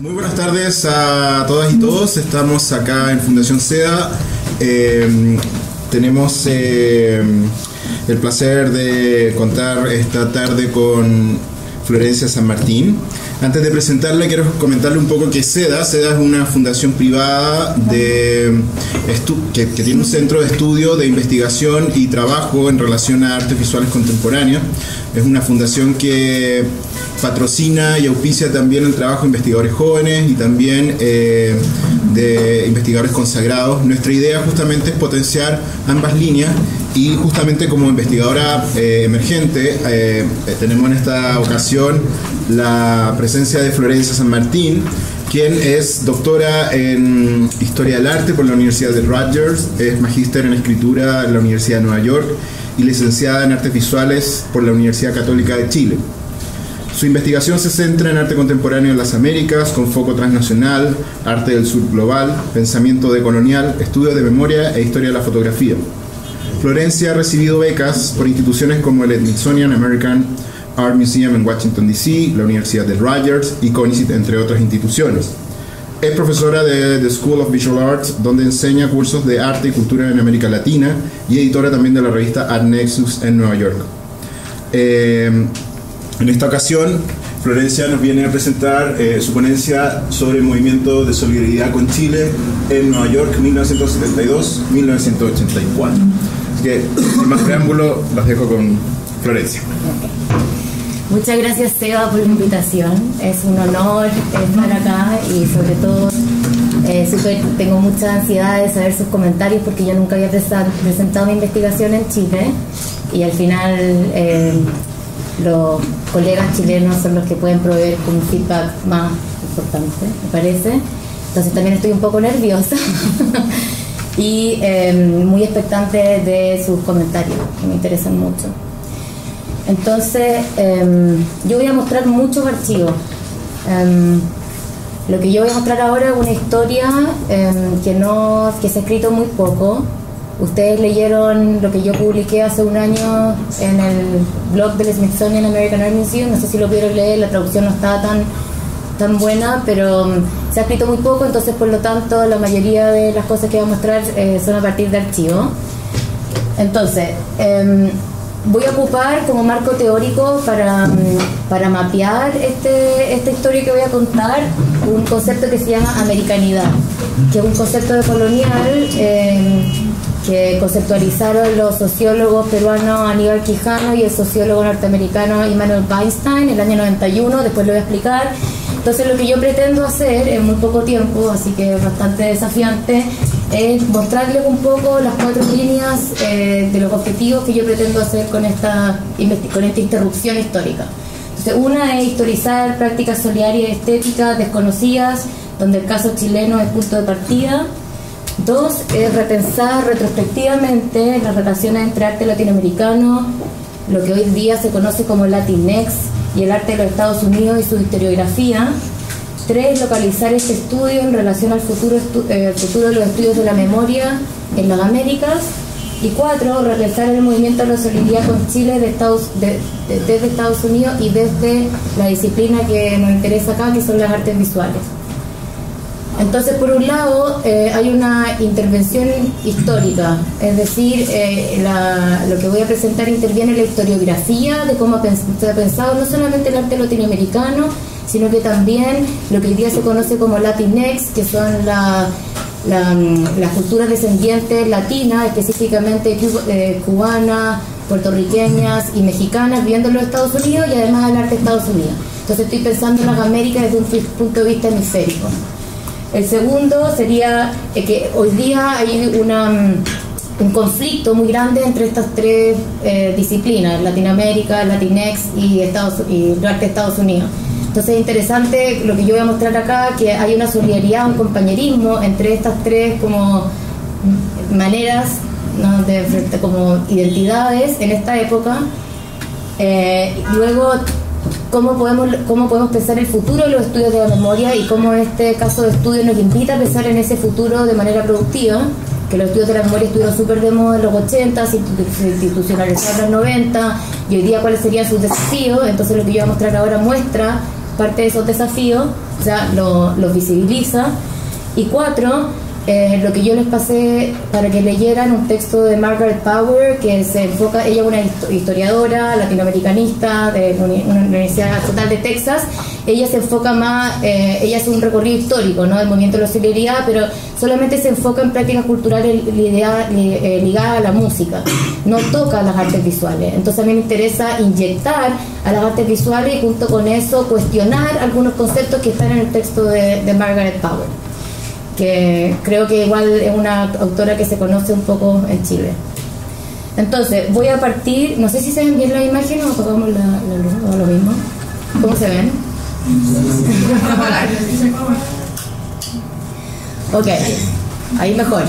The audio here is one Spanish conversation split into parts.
Muy buenas tardes a todas y todos. Estamos acá en Fundación SEDA. Tenemos el placer de contar esta tarde con Florencia San Martín. Antes de presentarla, quiero comentarle un poco que SEDA es una fundación privada que tiene un centro de estudio, de investigación y trabajo en relación a artes visuales contemporáneas. Es una fundación que patrocina y auspicia también el trabajo de investigadores jóvenes y también de investigadores consagrados. Nuestra idea justamente es potenciar ambas líneas y justamente como investigadora emergente tenemos en esta ocasión la presencia de Florencia San Martín, quien es doctora en Historia del Arte por la Universidad de Rutgers, es magíster en Escritura en la Universidad de Nueva York y licenciada en Artes Visuales por la Universidad Católica de Chile. Su investigación se centra en arte contemporáneo en las Américas, con foco transnacional, arte del sur global, pensamiento decolonial, estudios de memoria e historia de la fotografía. Florencia ha recibido becas por instituciones como el Smithsonian American Art Museum en Washington, D.C., la Universidad de Rutgers y CONICET, entre otras instituciones. Es profesora de The School of Visual Arts, donde enseña cursos de arte y cultura en América Latina, y editora también de la revista Art Nexus en Nueva York. En esta ocasión, Florencia nos viene a presentar su ponencia sobre el movimiento de solidaridad con Chile en Nueva York, 1972-1984. Así que, sin más preámbulo, los dejo con Florencia. Muchas gracias, Seba, por la invitación. Es un honor estar acá y sobre todo tengo mucha ansiedad de saber sus comentarios porque yo nunca había presentado mi investigación en Chile y al final los colegas chilenos son los que pueden proveer con un feedback más importante, me parece. Entonces también estoy un poco nerviosa y muy expectante de sus comentarios, que me interesan mucho. Entonces, yo voy a mostrar muchos archivos. Lo que yo voy a mostrar ahora es una historia que se ha escrito muy poco. Ustedes leyeron lo que yo publiqué hace un año en el blog del Smithsonian American Art Museum. No sé si lo pudieron leer, la traducción no estaba tan buena, pero se ha escrito muy poco, entonces por lo tanto la mayoría de las cosas que voy a mostrar son a partir de archivos. Entonces, voy a ocupar como marco teórico para mapear esta historia que voy a contar un concepto que se llama americanidad, que es un concepto decolonial que conceptualizaron los sociólogos peruanos Aníbal Quijano y el sociólogo norteamericano Immanuel Weinstein en el año 91, después lo voy a explicar. Entonces lo que yo pretendo hacer en muy poco tiempo, así que es bastante desafiante, es mostrarles un poco las 4 líneas de los objetivos que yo pretendo hacer con esta interrupción histórica. Entonces, una es historizar prácticas solidarias y estéticas desconocidas, donde el caso chileno es punto de partida. 2 es repensar retrospectivamente las relaciones entre arte latinoamericano, lo que hoy día se conoce como Latinx, y el arte de los Estados Unidos y su historiografía. 3, localizar este estudio en relación al futuro de los estudios de la memoria en las Américas. Y 4, realizar el movimiento de la solidaridad con Chile desde Estados Unidos y desde la disciplina que nos interesa acá, que son las artes visuales. Entonces, por un lado, hay una intervención histórica, es decir, lo que voy a presentar interviene en la historiografía de cómo se ha pensado no solamente el arte latinoamericano, sino que también lo que hoy día se conoce como Latinx, que son las culturas descendientes latinas, específicamente cubanas, puertorriqueñas y mexicanas, viviendo en los Estados Unidos y además el arte de Estados Unidos. Entonces estoy pensando en las Américas desde un punto de vista hemisférico. El segundo sería que hoy día hay un conflicto muy grande entre estas 3 disciplinas, Latinoamérica, Latinx y el arte de Estados Unidos. Entonces es interesante lo que yo voy a mostrar acá, que hay una solidaridad, un compañerismo entre estas 3 como maneras, ¿no?, como identidades en esta época. Luego, cómo podemos pensar el futuro de los estudios de la memoria y cómo este caso de estudio nos invita a pensar en ese futuro de manera productiva, que los estudios de la memoria estuvieron súper de moda en los 80, se institucionalizaron en los 90, y hoy día cuáles serían sus desafíos. Entonces lo que yo voy a mostrar ahora muestra parte de esos desafíos, o sea, los visibiliza. Y 4, lo que yo les pasé para que leyeran un texto de Margaret Power, que se enfoca, ella es una historiadora latinoamericanista de una Universidad Estatal de Texas. Ella se enfoca más, ella hace un recorrido histórico, ¿no?, del movimiento de la solidaridad, pero solamente se enfoca en prácticas culturales ligadas a la música, no toca las artes visuales. Entonces a mí me interesa inyectar a las artes visuales y junto con eso cuestionar algunos conceptos que están en el texto de Margaret Power, que creo que igual es una autora que se conoce un poco en Chile. Entonces voy a partir, no sé si se ven bien las imágenes o apagamos la luz o lo mismo. ¿Cómo se ven? Ok, ahí mejor.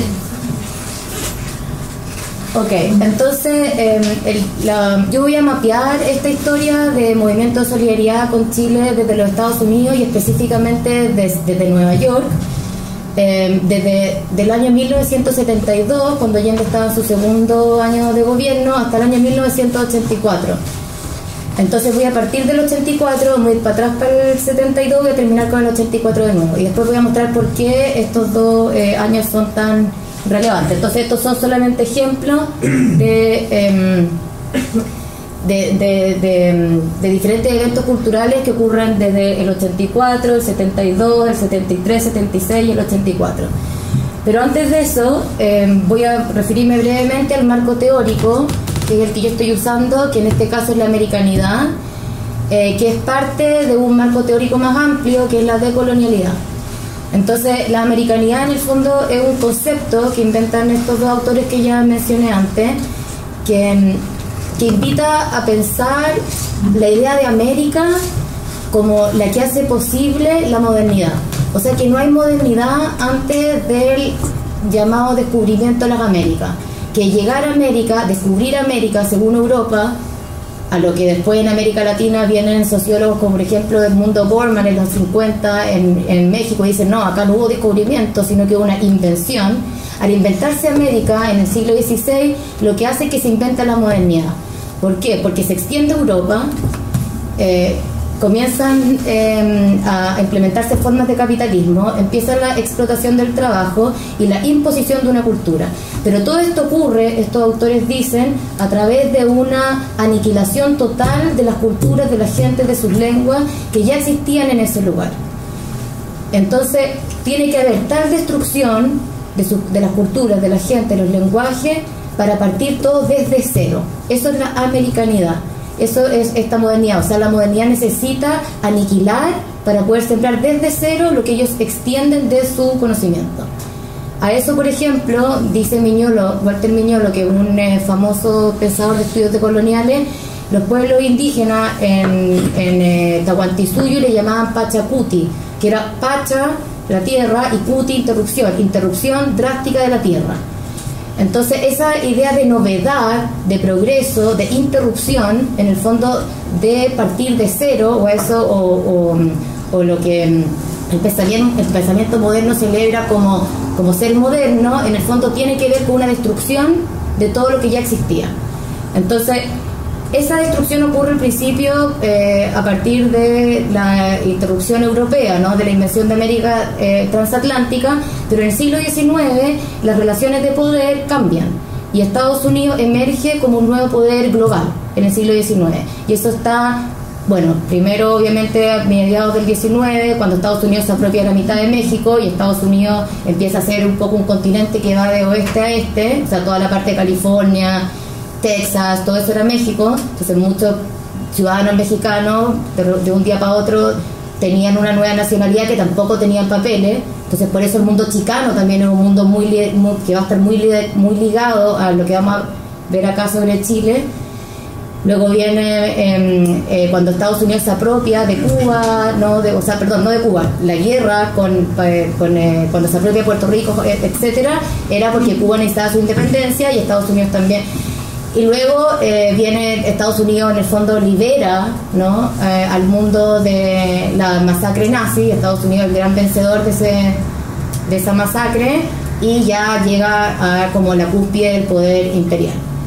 Ok, entonces yo voy a mapear esta historia de movimiento de solidaridad con Chile desde los Estados Unidos y específicamente desde Nueva York. Desde el año 1972, cuando Allende estaba en su segundo año de gobierno, hasta el año 1984. Entonces voy a partir del 84, voy a ir para atrás para el 72, voy a terminar con el 84 de nuevo. Y después voy a mostrar por qué estos dos años son tan relevantes. Entonces estos son solamente ejemplos de diferentes eventos culturales que ocurran desde el 84, el 72, el 73, 76 y el 84. Pero antes de eso, voy a referirme brevemente al marco teórico, que es el que yo estoy usando, que en este caso es la americanidad, que es parte de un marco teórico más amplio, que es la decolonialidad. Entonces, la americanidad en el fondo es un concepto que inventan estos dos autores que ya mencioné antes, que invita a pensar la idea de América como la que hace posible la modernidad. O sea que no hay modernidad antes del llamado descubrimiento de las Américas. Que llegar a América, descubrir América según Europa, a lo que después en América Latina vienen sociólogos como por ejemplo Edmundo Borman en los 50 en México y dicen no, acá no hubo descubrimiento sino que hubo una invención. Al inventarse América en el siglo XVI, lo que hace es que se inventa la modernidad. ¿Por qué? Porque se extiende Europa, comienzan a implementarse formas de capitalismo, empieza la explotación del trabajo y la imposición de una cultura. Pero todo esto ocurre, estos autores dicen, a través de una aniquilación total de las culturas, de la gente, de sus lenguas, que ya existían en ese lugar. Entonces, tiene que haber tal destrucción de las culturas, de la gente, de los lenguajes, para partir todo desde cero. Eso es la americanidad. Eso es esta modernidad, o sea, la modernidad necesita aniquilar para poder sembrar desde cero lo que ellos extienden de su conocimiento. A eso, por ejemplo, dice Miñolo, Walter Miñolo, que es un famoso pensador de estudios decoloniales, los pueblos indígenas en Tahuantinsuyo le llamaban Pachacuti, que era Pacha, la tierra, y Cuti, interrupción drástica de la tierra. Entonces esa idea de novedad, de progreso, de interrupción, en el fondo de partir de cero, o eso, o lo que el pensamiento moderno celebra como ser moderno, en el fondo tiene que ver con una destrucción de todo lo que ya existía. Entonces esa destrucción ocurre al principio a partir de la interrupción europea, ¿no?, de la invención de América transatlántica, pero en el siglo XIX las relaciones de poder cambian y Estados Unidos emerge como un nuevo poder global en el siglo XIX. Y eso está, bueno, primero obviamente a mediados del XIX, cuando Estados Unidos se apropia de la mitad de México y Estados Unidos empieza a ser un poco un continente que va de oeste a este, o sea, toda la parte de California, Texas, todo eso era México. Entonces muchos ciudadanos mexicanos de un día para otro tenían una nueva nacionalidad que tampoco tenían papeles. Entonces por eso el mundo chicano también es un mundo que va a estar muy ligado a lo que vamos a ver acá sobre Chile. Luego viene cuando Estados Unidos se apropia de Cuba, no de Cuba, la guerra cuando se apropia de Puerto Rico, etcétera, era porque Cuba necesitaba su independencia y Estados Unidos también. Y luego viene Estados Unidos, en el fondo libera, ¿no?, al mundo de la masacre nazi. Estados Unidos es el gran vencedor de esa masacre y ya llega a como la cúspide del poder imperial.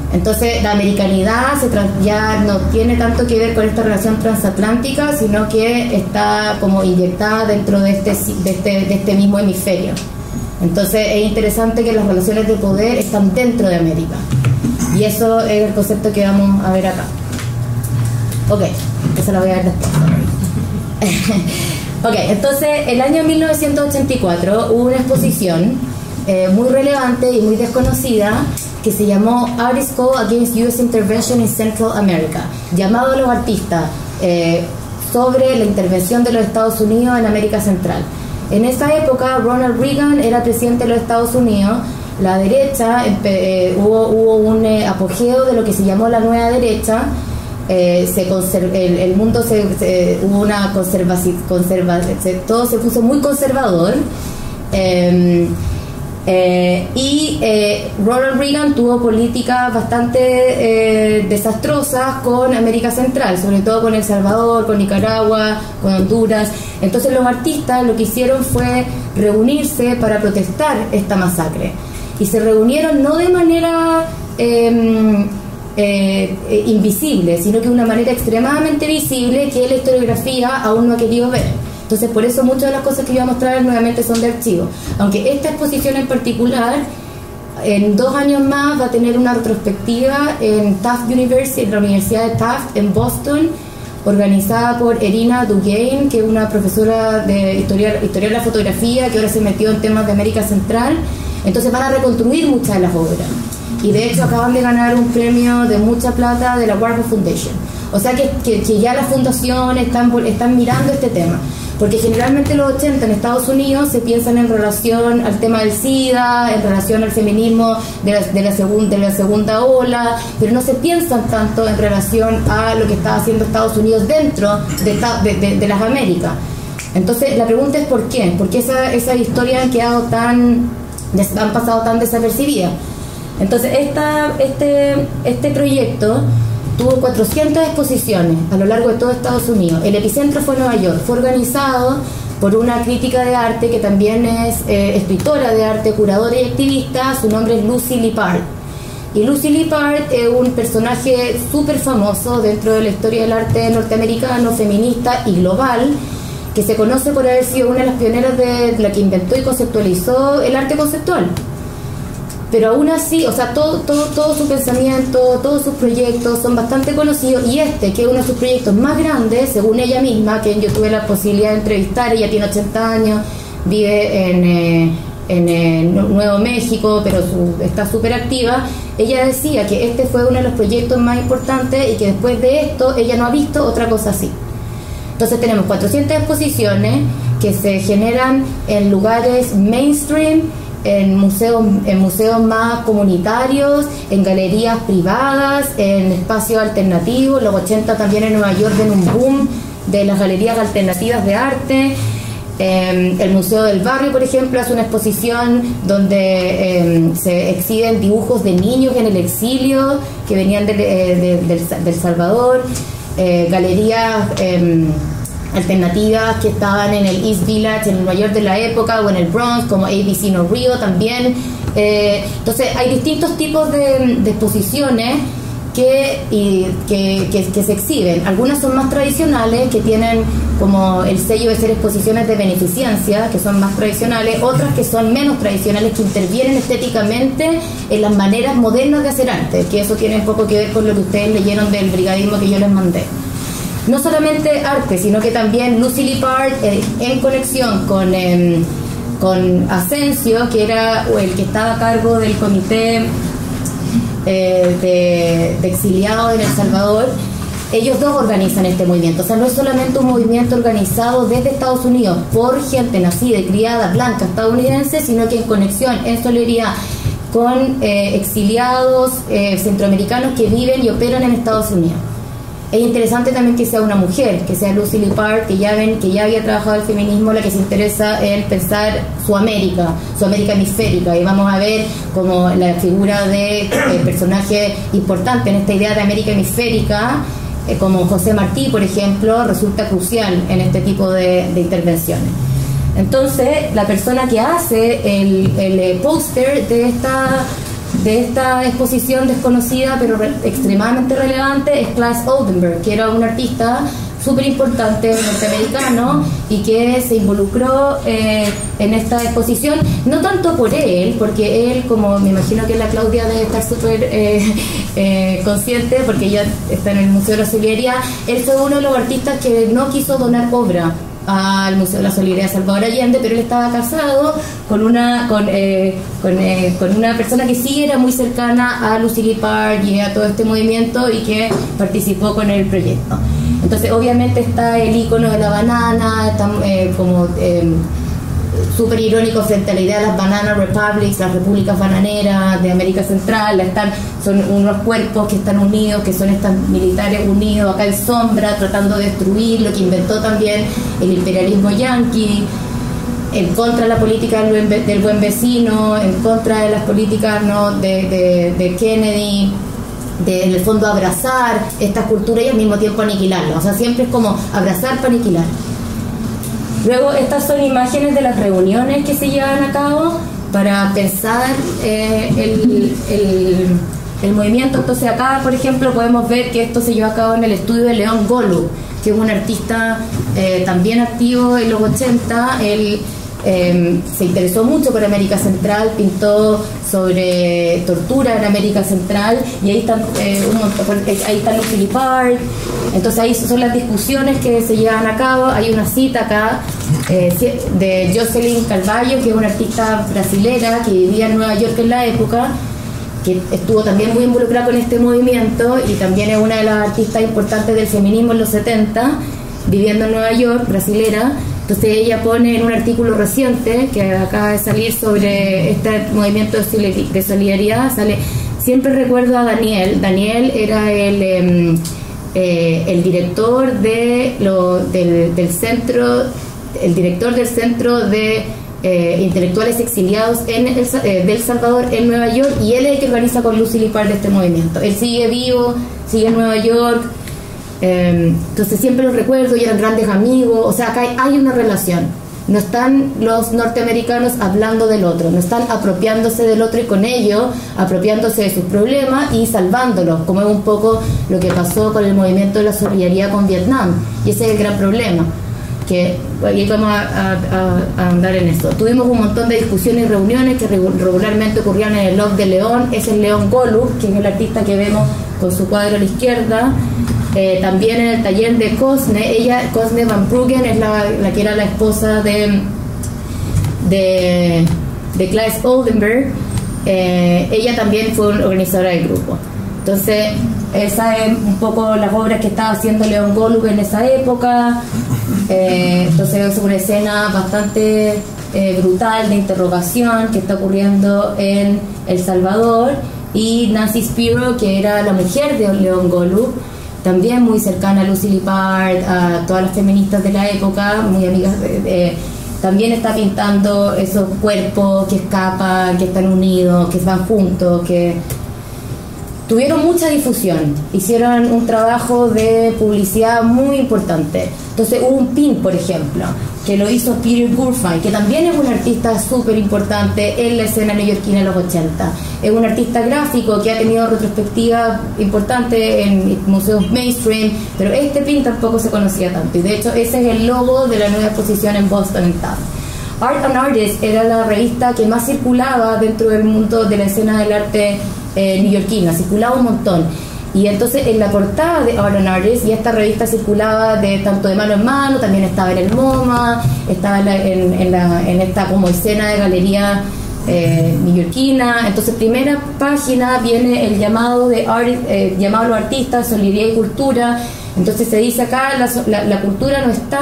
Entonces la americanidad ya no tiene tanto que ver con esta relación transatlántica, sino que está como inyectada dentro de este mismo hemisferio. Entonces es interesante que las relaciones de poder están dentro de América, y eso es el concepto que vamos a ver acá. Ok, eso lo voy a ver después. Ok, entonces el año 1984 hubo una exposición muy relevante y muy desconocida que se llamó Artists Call Against U.S. Intervention in Central America, llamado a los artistas sobre la intervención de los Estados Unidos en América Central. En esa época Ronald Reagan era presidente de los Estados Unidos. La derecha, hubo un apogeo de lo que se llamó la nueva derecha. El mundo hubo una todo se puso muy conservador. Ronald Reagan tuvo políticas bastante desastrosas con América Central, sobre todo con El Salvador, con Nicaragua, con Honduras. Entonces los artistas lo que hicieron fue reunirse para protestar esta masacre, y se reunieron no de manera invisible, sino que de una manera extremadamente visible que la historiografía aún no ha querido ver. Entonces, por eso muchas de las cosas que yo voy a mostrar nuevamente son de archivo. Aunque esta exposición en particular, en 2 años más, va a tener una retrospectiva en Tufts University, en la Universidad de Tufts, en Boston, organizada por Irina Dugain, que es una profesora de historia de la fotografía, que ahora se metió en temas de América Central. Entonces van a reconstruir muchas de las obras. Y de hecho acaban de ganar un premio de mucha plata de la Warhol Foundation. O sea que ya las fundaciones están mirando este tema. Porque generalmente los 80 en Estados Unidos se piensan en relación al tema del SIDA, en relación al feminismo de la segunda ola, pero no se piensan tanto en relación a lo que está haciendo Estados Unidos dentro de las Américas. Entonces la pregunta es ¿por qué? Porque esa historia han pasado tan desapercibidas. Entonces este proyecto tuvo 400 exposiciones a lo largo de todo Estados Unidos. El epicentro fue Nueva York. Fue organizado por una crítica de arte que también es escritora de arte, curadora y activista. Su nombre es Lucy Lippard. Y Lucy Lippard es un personaje súper famoso dentro de la historia del arte norteamericano, feminista y global, que se conoce por haber sido una de las pioneras de la que inventó y conceptualizó el arte conceptual. Pero aún así, o sea, todo su pensamiento, todos sus proyectos son bastante conocidos, y que es uno de sus proyectos más grandes, según ella misma, que yo tuve la posibilidad de entrevistar. Ella tiene 80 años, vive en Nuevo México, pero está súper activa. Ella decía que este fue uno de los proyectos más importantes y que después de esto ella no ha visto otra cosa así. Entonces tenemos 400 exposiciones que se generan en lugares mainstream, en museos más comunitarios, en galerías privadas, en espacios alternativos. Los 80 también en Nueva York ven un boom de las galerías alternativas de arte. El Museo del Barrio, por ejemplo, hace una exposición donde se exhiben dibujos de niños en el exilio que venían del Salvador. Galerías alternativas que estaban en el East Village, en Nueva York de la época, o en el Bronx, como ABC No Rio también. Entonces hay distintos tipos de exposiciones que se exhiben. Algunas son más tradicionales, que tienen como el sello de ser exposiciones de beneficencia, que son más tradicionales. Otras que son menos tradicionales, que intervienen estéticamente en las maneras modernas de hacer arte, que eso tiene un poco que ver con lo que ustedes leyeron del brigadismo que yo les mandé. No solamente arte, sino que también Lucy Lippard, en conexión con Asensio, que era el que estaba a cargo del comité de exiliados en El Salvador. Ellos dos organizan este movimiento. O sea, no es solamente un movimiento organizado desde Estados Unidos por gente nacida y criada blanca estadounidense, sino que en conexión, en solidaridad con exiliados centroamericanos que viven y operan en Estados Unidos. Es interesante también que sea una mujer, que sea Lucy Lippard, que ya había trabajado el feminismo, la que se interesa en pensar su América hemisférica. Y vamos a ver como la figura de personaje importante en esta idea de América hemisférica, como José Martí, por ejemplo, resulta crucial en este tipo de intervenciones. Entonces, la persona que hace el póster de de esta exposición desconocida pero extremadamente relevante es Claes Oldenburg, que era un artista súper importante norteamericano y que se involucró en esta exposición, no tanto por él, porque él, como me imagino que la Claudia debe estar súper consciente, porque ella está en el Museo de la Solidaridad, él fue uno de los artistas que no quiso donar obra al Museo de la Solidaridad de Salvador Allende, pero él estaba casado con una persona que sí era muy cercana a Lucille Park y a todo este movimiento y que participó con el proyecto. Entonces obviamente está el icono de la banana, está súper irónico frente a la idea de las Banana Republics, las repúblicas bananeras de América Central. Son unos cuerpos que están unidos, que son estos militares unidos acá en sombra, tratando de destruir lo que inventó también el imperialismo yanqui, en contra de la política del buen vecino, en contra de las políticas, ¿no?, de Kennedy, en el fondo abrazar esta cultura y al mismo tiempo aniquilarla. O sea, siempre es como abrazar para aniquilar. Luego, estas son imágenes de las reuniones que se llevan a cabo para pensar el movimiento. Entonces acá, por ejemplo, podemos ver que esto se llevó a cabo en el estudio de Leon Golub, que es un artista también activo en los 80. Él se interesó mucho por América Central, pintó sobre tortura en América Central, y ahí están ahí está Lucille Park. Entonces ahí son las discusiones que se llevan a cabo. Hay una cita acá de Jocelyn Carvalho, que es una artista brasilera que vivía en Nueva York en la época, que estuvo también muy involucrada con este movimiento y también es una de las artistas importantes del feminismo en los 70, viviendo en Nueva York, brasilera. Entonces ella pone en un artículo reciente que acaba de salir sobre este movimiento de solidaridad, siempre recuerdo a Daniel. Daniel era el director del centro, el director del centro de intelectuales exiliados del Salvador en Nueva York, y él es el que organiza con Lucille Park este movimiento. Él sigue vivo, sigue en Nueva York. Entonces siempre los recuerdo, y eran grandes amigos. O sea, acá hay una relación. No están los norteamericanos hablando del otro, no están apropiándose del otro y con ello apropiándose de sus problemas y salvándolos, como es un poco lo que pasó con el movimiento de la solidaridad con Vietnam. Y ese es el gran problema, que aquí vamos a andar en esto. Tuvimos un montón de discusiones y reuniones que regularmente ocurrían en el Log de León. Es el Leon Golub, que es el artista que vemos con su cuadro a la izquierda. También en el taller de Cosne, Cosne Van Bruggen, es la que era la esposa de Claes Oldenburg. Ella también fue una organizadora del grupo. Entonces esa es un poco las obras que estaba haciendo Leon Golub en esa época. Entonces es una escena bastante brutal de interrogación que está ocurriendo en El Salvador. Y Nancy Spiro, que era la mujer de Leon Golub, también muy cercana a Lucille Park, a todas las feministas de la época, muy amigas también está pintando esos cuerpos que escapan, que están unidos, que van juntos, que tuvieron mucha difusión, hicieron un trabajo de publicidad muy importante. Entonces hubo un pin, por ejemplo, que lo hizo Peter Gurfein, que también es un artista súper importante en la escena neoyorquina de los 80. Es un artista gráfico que ha tenido retrospectivas importantes en museos mainstream, pero este pin tampoco se conocía tanto, y de hecho ese es el logo de la nueva exposición en Boston en TAF. Art and Artist era la revista que más circulaba dentro del mundo de la escena del arte neoyorquina, circulaba un montón. Y entonces en la portada de Art and Artist, y esta revista circulaba tanto de mano en mano, también estaba en el MoMA, estaba en esta como escena de galería neoyorquina. Entonces primera página viene el llamado llamado a los artistas, solidaridad y cultura. Entonces se dice acá, la cultura no está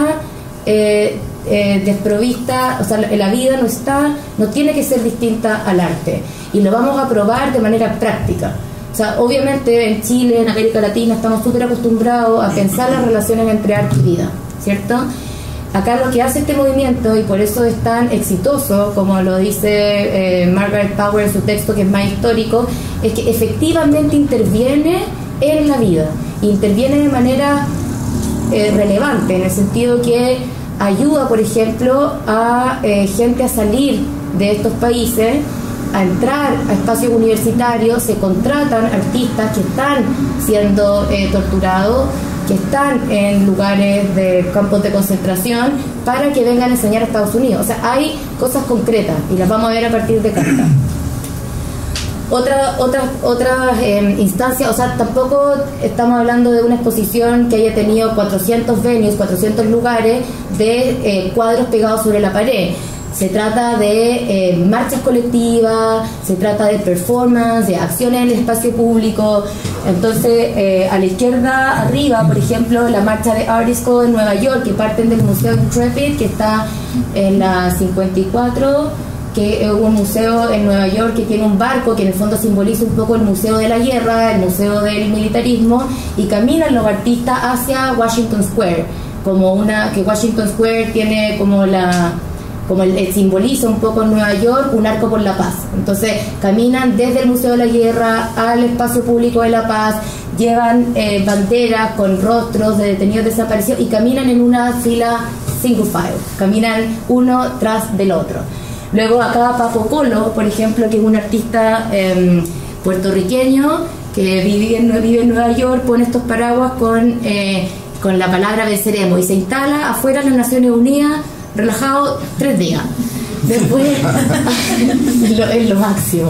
desprovista, o sea, la vida no tiene que ser distinta al arte, y lo vamos a probar de manera práctica. O sea, obviamente en Chile, en América Latina, estamos súper acostumbrados a pensar las relaciones entre arte y vida, ¿cierto? Acá lo que hace este movimiento, y por eso es tan exitoso, como lo dice Margaret Power en su texto, que es más histórico, es que efectivamente interviene en la vida, interviene de manera relevante, en el sentido que ayuda, por ejemplo, a gente a salir de estos países a entrar a espacios universitarios, se contratan artistas que están siendo torturados, que están en lugares de campos de concentración, para que vengan a enseñar a Estados Unidos. O sea, hay cosas concretas y las vamos a ver a partir de cartas. Otras instancias, o sea, tampoco estamos hablando de una exposición que haya tenido 400 venues, 400 lugares de cuadros pegados sobre la pared. Se trata de marchas colectivas, se trata de performance, de acciones en el espacio público. Entonces, a la izquierda arriba, por ejemplo, la marcha de Artisco en Nueva York, que parten del Museo Intrepid, que está en la 54, que es un museo en Nueva York que tiene un barco que en el fondo simboliza un poco el Museo de la Guerra, el Museo del Militarismo, y caminan los artistas hacia Washington Square, que Washington Square tiene como simboliza un poco en Nueva York un arco por la paz. Entonces caminan desde el Museo de la Guerra al espacio público de la paz, llevan banderas con rostros de detenidos desaparecidos y caminan en una fila single file, caminan uno tras del otro. Luego acá Papo Colo, por ejemplo, que es un artista puertorriqueño que vive en Nueva York, pone estos paraguas con la palabra venceremos y se instala afuera de las Naciones Unidas relajado 3 días. Después es lo máximo.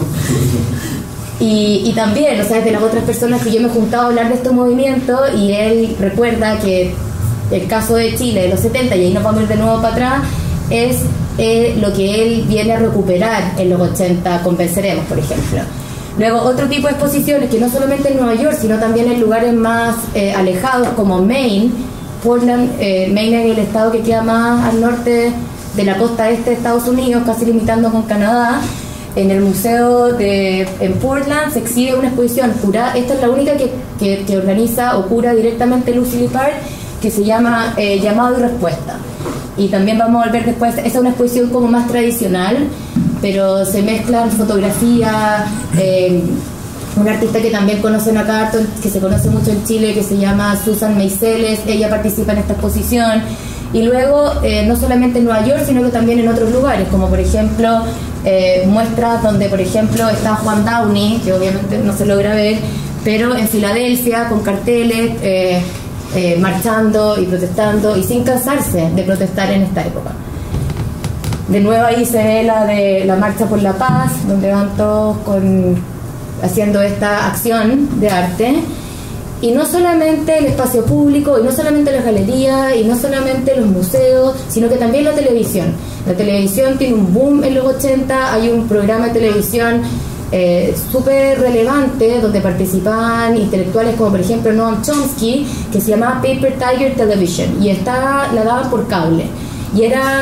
Y también, o sea, de las otras personas que yo me he juntado a hablar de estos movimientos, y él recuerda que el caso de Chile de los 70, y ahí nos vamos a ir de nuevo para atrás, es lo que él viene a recuperar en los 80 con Venceremos, por ejemplo. Luego otro tipo de exposiciones que no solamente en Nueva York, sino también en lugares más alejados como Maine, Portland. Maine es el estado que queda más al norte de la costa este de Estados Unidos, casi limitando con Canadá. En el museo en Portland se exhibe una exposición esta es la única que organiza o cura directamente Lucy Lippard, que se llama Llamado y Respuesta. Y también vamos a volver después, esa es una exposición como más tradicional, pero se mezclan fotografía, una artista que también conocen acá, que se conoce mucho en Chile, que se llama Susan Meiseles, ella participa en esta exposición. Y luego, no solamente en Nueva York, sino que también en otros lugares, como por ejemplo muestras donde por ejemplo está Juan Downey, que obviamente no se logra ver, pero en Filadelfia con carteles, marchando y protestando y sin cansarse de protestar en esta época. De nuevo ahí se ve la marcha por la paz, donde van todos haciendo esta acción de arte. Y no solamente el espacio público, y no solamente las galerías, y no solamente los museos, sino que también la televisión. La televisión tiene un boom en los 80, hay un programa de televisión súper relevante donde participaban intelectuales como por ejemplo Noam Chomsky, que se llamaba Paper Tiger Television, y la daban por cable. Y era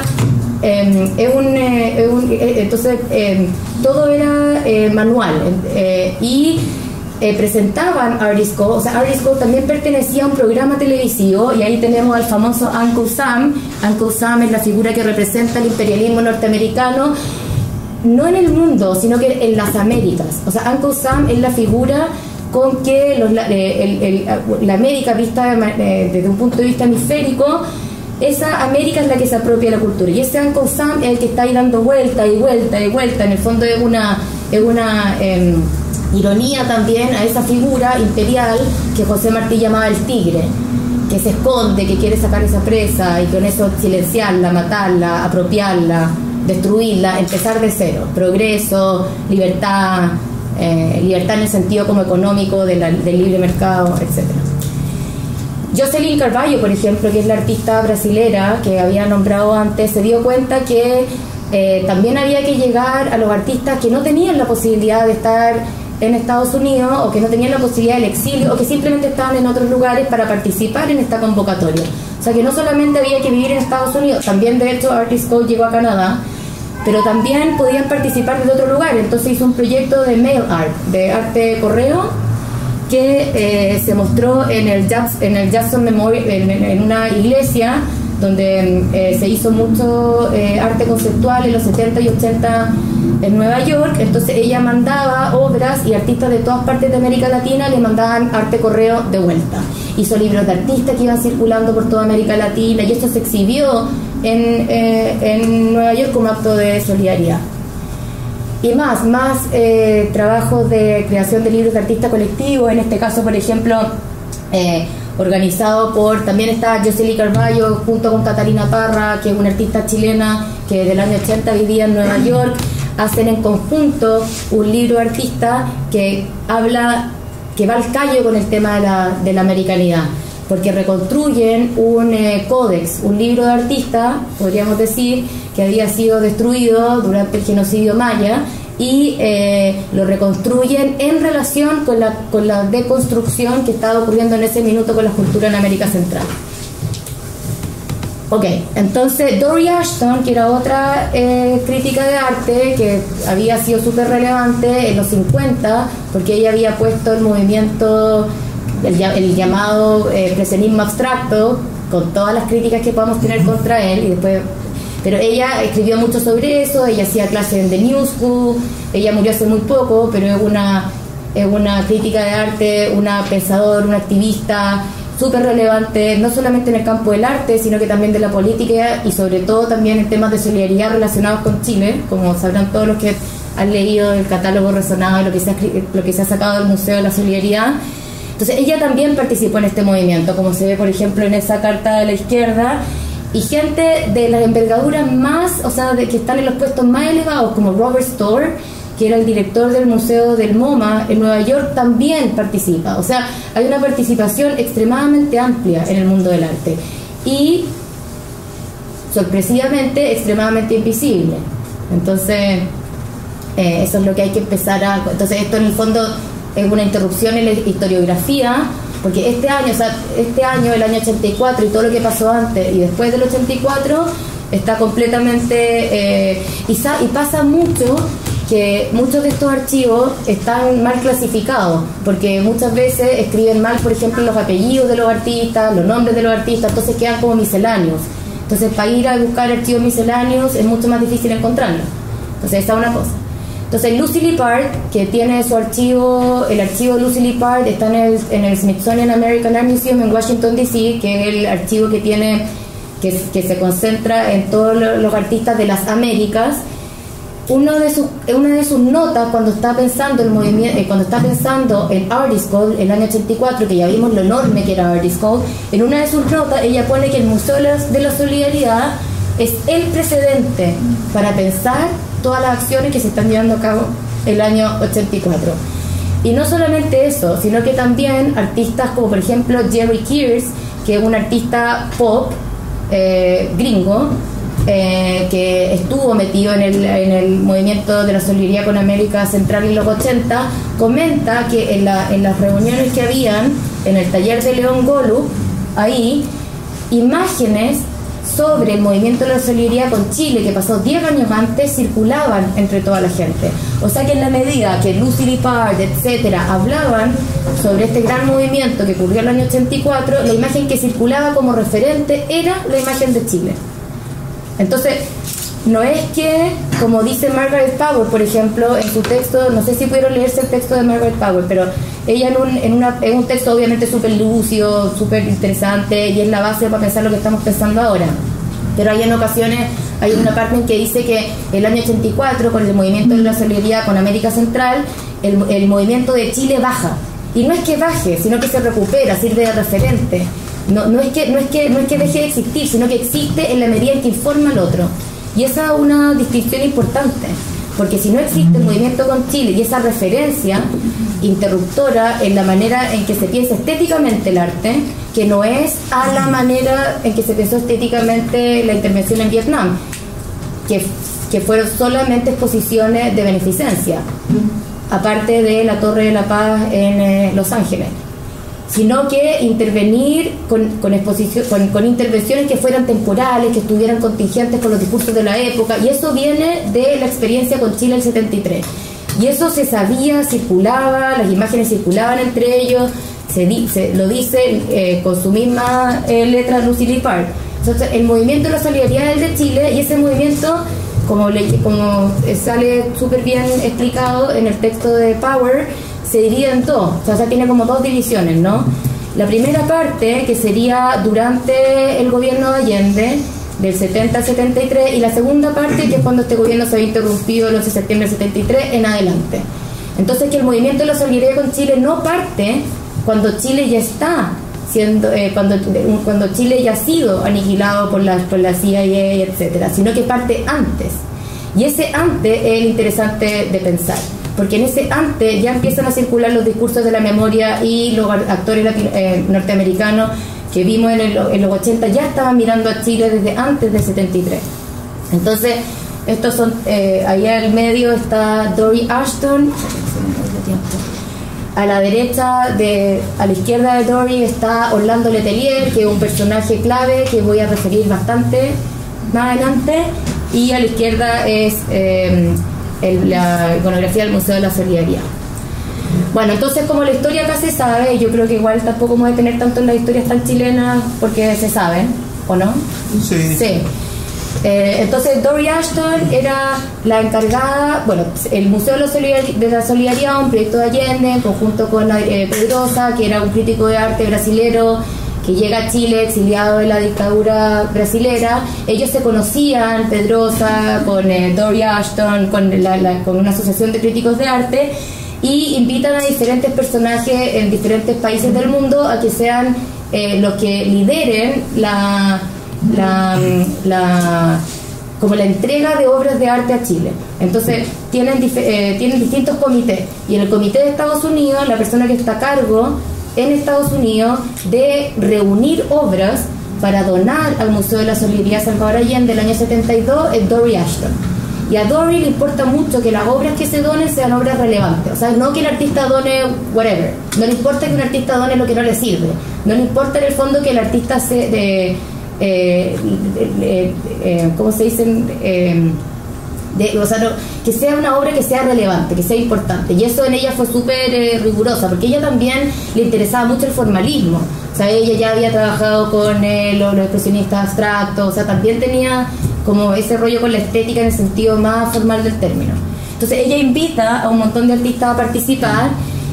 entonces todo era manual, y presentaban Artisco. O sea, Artisco también pertenecía a un programa televisivo, y ahí tenemos al famoso Uncle Sam. Uncle Sam es la figura que representa el imperialismo norteamericano, no en el mundo, sino que en las Américas. O sea, Uncle Sam es la figura con que la América vista desde un punto de vista hemisférico, esa América es la que se apropia de la cultura, y ese Uncle Sam es el que está ahí dando vuelta y vuelta y vuelta. En el fondo es una ironía también a esa figura imperial que José Martí llamaba el tigre, que se esconde, que quiere sacar esa presa y con eso silenciarla, matarla, apropiarla, destruirla, empezar de cero. Progreso, libertad, libertad en el sentido como económico del libre mercado, etc. Jocelyn Carvalho, por ejemplo, que es la artista brasilera que había nombrado antes, se dio cuenta que también había que llegar a los artistas que no tenían la posibilidad de estar en Estados Unidos, o que no tenían la posibilidad del exilio, o que simplemente estaban en otros lugares para participar en esta convocatoria. O sea, que no solamente había que vivir en Estados Unidos, también de hecho Artisco llegó a Canadá, pero también podían participar desde otro lugar. Entonces hizo un proyecto de mail art, de arte correo, que se mostró en el Jackson Memorial, en una iglesia donde se hizo mucho arte conceptual en los 70 y 80 en Nueva York. Entonces ella mandaba obras, y artistas de todas partes de América Latina le mandaban arte correo de vuelta. Hizo libros de artistas que iban circulando por toda América Latina, y esto se exhibió en Nueva York como acto de solidaridad. y más trabajos de creación de libros de artista colectivo, en este caso, por ejemplo, organizado por, también está Josely Carballo junto con Catalina Parra, que es una artista chilena que del año 80 vivía en Nueva York. Hacen en conjunto un libro de artista que va al callo con el tema de la americanidad, porque reconstruyen un códex, un libro de artista, podríamos decir, que había sido destruido durante el genocidio maya, y lo reconstruyen en relación con la deconstrucción que estaba ocurriendo en ese minuto con la cultura en América Central. Ok, entonces Dori Ashton, que era otra crítica de arte que había sido súper relevante en los 50, porque ella había puesto el movimiento, el llamado expresionismo abstracto, con todas las críticas que podamos tener contra él, y después... Pero ella escribió mucho sobre eso, ella hacía clases en The New School, ella murió hace muy poco, pero es una crítica de arte, una pensadora, una activista súper relevante, no solamente en el campo del arte, sino que también de la política y sobre todo también en temas de solidaridad relacionados con Chile, como sabrán todos los que han leído el catálogo Resonado, lo que se ha sacado del Museo de la Solidaridad. Entonces ella también participó en este movimiento, como se ve por ejemplo en esa carta de la izquierda, y gente de las envergaduras más, o sea, de que están en los puestos más elevados, como Robert Storr, que era el director del Museo del MoMA en Nueva York, también participa. O sea, hay una participación extremadamente amplia en el mundo del arte y, sorpresivamente, extremadamente invisible. Entonces, eso es lo que hay que empezar a... Entonces, esto en el fondo es una interrupción en la historiografía, porque este año, el año 84 y todo lo que pasó antes y después del 84 está completamente... y pasa mucho que muchos de estos archivos están mal clasificados, porque muchas veces escriben mal, por ejemplo, los apellidos de los artistas, los nombres de los artistas, entonces quedan como misceláneos. Entonces, para ir a buscar archivos misceláneos es mucho más difícil encontrarlos. Entonces, esa es una cosa. Entonces, Lucy Lippard, que tiene su archivo, el archivo Lucy Lippard está en el Smithsonian American Art Museum en Washington, D.C., que es el archivo que tiene, que se concentra en todos los artistas de las Américas. Una de sus notas cuando está pensando el movimiento, cuando está pensando en Artist Code, el año 84, que ya vimos lo enorme que era Artist Code, en una de sus notas ella pone que el Museo de la Solidaridad es el precedente para pensar todas las acciones que se están llevando a cabo el año 84. Y no solamente eso, sino que también artistas como por ejemplo Jerry Kears, que es un artista pop gringo, que estuvo metido en el movimiento de la solidaridad con América Central en los 80, comenta que en las reuniones que habían en el taller de León Golub, ahí imágenes sobre el movimiento de la solidaridad con Chile que pasó 10 años antes circulaban entre toda la gente. O sea que en la medida que Lucy Lippard, etcétera, hablaban sobre este gran movimiento que ocurrió en el año 84, la imagen que circulaba como referente era la imagen de Chile. Entonces, no es que, como dice Margaret Power, por ejemplo, en su texto, no sé si pudieron leerse el texto de Margaret Power, pero ella en un texto obviamente súper lúcido, súper interesante, y es la base para pensar lo que estamos pensando ahora. Pero hay en ocasiones, hay una parte en que dice que el año 84, con el movimiento de la solidaridad con América Central, el movimiento de Chile baja. Y no es que baje, sino que se recupera, sirve de referente. No es que deje de existir, sino que existe en la medida en que informa al otro. Y esa es una distinción importante, porque si no existe el movimiento con Chile y esa referencia interruptora en la manera en que se piensa estéticamente el arte, que no es a la manera en que se pensó estéticamente la intervención en Vietnam, que fueron solamente exposiciones de beneficencia, aparte de la Torre de la Paz en Los Ángeles, sino que intervenir con intervenciones que fueran temporales, que estuvieran contingentes con los discursos de la época, y eso viene de la experiencia con Chile el 73. Y eso se sabía, circulaba, las imágenes circulaban entre ellos, lo dice con su misma letra Lucy Lippard. Entonces, el movimiento de la solidaridad es el de Chile, y ese movimiento, como sale súper bien explicado en el texto de Power, se divide en dos, o sea, tiene como dos divisiones, ¿no? La primera parte, que sería durante el gobierno de Allende, del 70 al 73, y la segunda parte, que es cuando este gobierno se había interrumpido el 11 de septiembre del 73 en adelante. Entonces, que el movimiento de la solidaridad con Chile no parte cuando Chile ya está siendo, cuando Chile ya ha sido aniquilado por la CIA, etcétera, sino que parte antes. Y ese antes es el interesante de pensar, porque en ese antes ya empiezan a circular los discursos de la memoria, y los actores norteamericanos que vimos en los 80 ya estaban mirando a Chile desde antes del 73. Entonces, estos son, allá al medio está Dory Ashton, a la derecha, a la izquierda de Dory está Orlando Letelier, que es un personaje clave que voy a referir bastante más adelante, y a la izquierda es la iconografía del Museo de la Solidaridad. Bueno, entonces, como la historia acá se sabe, yo creo que igual tampoco me voy a detener tanto en las historias tan chilenas, porque se saben, ¿o no? Sí. Sí. Entonces, Dory Ashton era la encargada, bueno, el Museo de la Solidaridad, un proyecto de Allende, en conjunto con Pedrosa, que era un crítico de arte brasilero, que llega a Chile exiliado de la dictadura brasilera. Ellos se conocían, Pedrosa, con Dory Ashton, con una asociación de críticos de arte, y invitan a diferentes personajes en diferentes países del mundo a que sean los que lideren como la entrega de obras de arte a Chile. Entonces tienen distintos comités, y en el comité de Estados Unidos, la persona que está a cargo en Estados Unidos de reunir obras para donar al Museo de la Solidaridad Salvador Allende del año 72 es Dory Ashton. Y a Dory le importa mucho que las obras que se donen sean obras relevantes. O sea, no que el artista done whatever. No le importa que un artista done lo que no le sirve. No le importa en el fondo que el artista ¿cómo se dice? O sea, no, que sea una obra que sea relevante, que sea importante. Y eso en ella fue súper rigurosa, porque ella también le interesaba mucho el formalismo. O sea, ella ya había trabajado con los expresionistas abstractos, o sea, también tenía como ese rollo con la estética en el sentido más formal del término. Entonces ella invita a un montón de artistas a participar,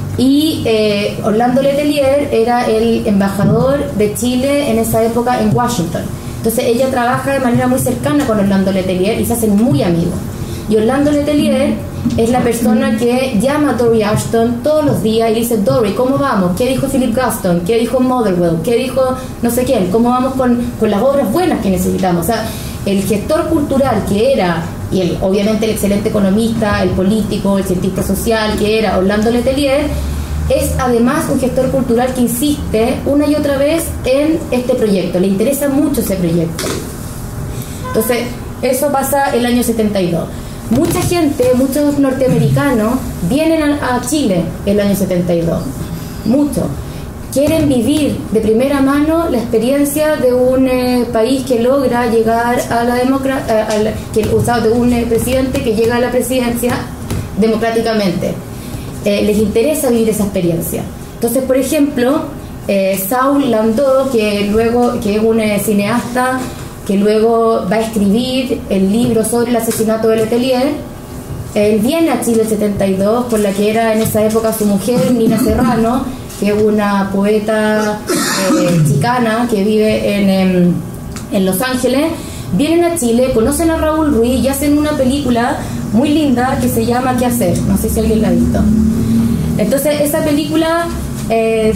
y Orlando Letelier era el embajador de Chile en esa época en Washington. Entonces ella trabaja de manera muy cercana con Orlando Letelier y se hacen muy amigos. Y Orlando Letelier es la persona que llama a Dory Ashton todos los días y le dice: Dory, ¿cómo vamos? ¿Qué dijo Philip Gaston? ¿Qué dijo Motherwell? ¿Qué dijo no sé quién? ¿Cómo vamos con las obras buenas que necesitamos? O sea, el gestor cultural que era, y obviamente el excelente economista, el político, el cientista social que era Orlando Letelier, es además un gestor cultural que insiste una y otra vez en este proyecto, le interesa mucho ese proyecto. Entonces, eso pasa el año 72. Mucha gente, muchos norteamericanos vienen a Chile el año 72, muchos. Quieren vivir de primera mano la experiencia de un país que logra llegar a la democracia, de un presidente que llega a la presidencia democráticamente. Les interesa vivir esa experiencia. Entonces, por ejemplo, Saul Landau, que es un cineasta que luego va a escribir el libro sobre el asesinato de Letelier, él viene a Chile el 72 con la que era en esa época su mujer, Nina Serrano, que es una poeta chicana que vive en Los Ángeles. Vienen a Chile, conocen a Raúl Ruiz y hacen una película muy linda que se llama ¿Qué hacer? No sé si alguien la ha visto. Entonces, esa película que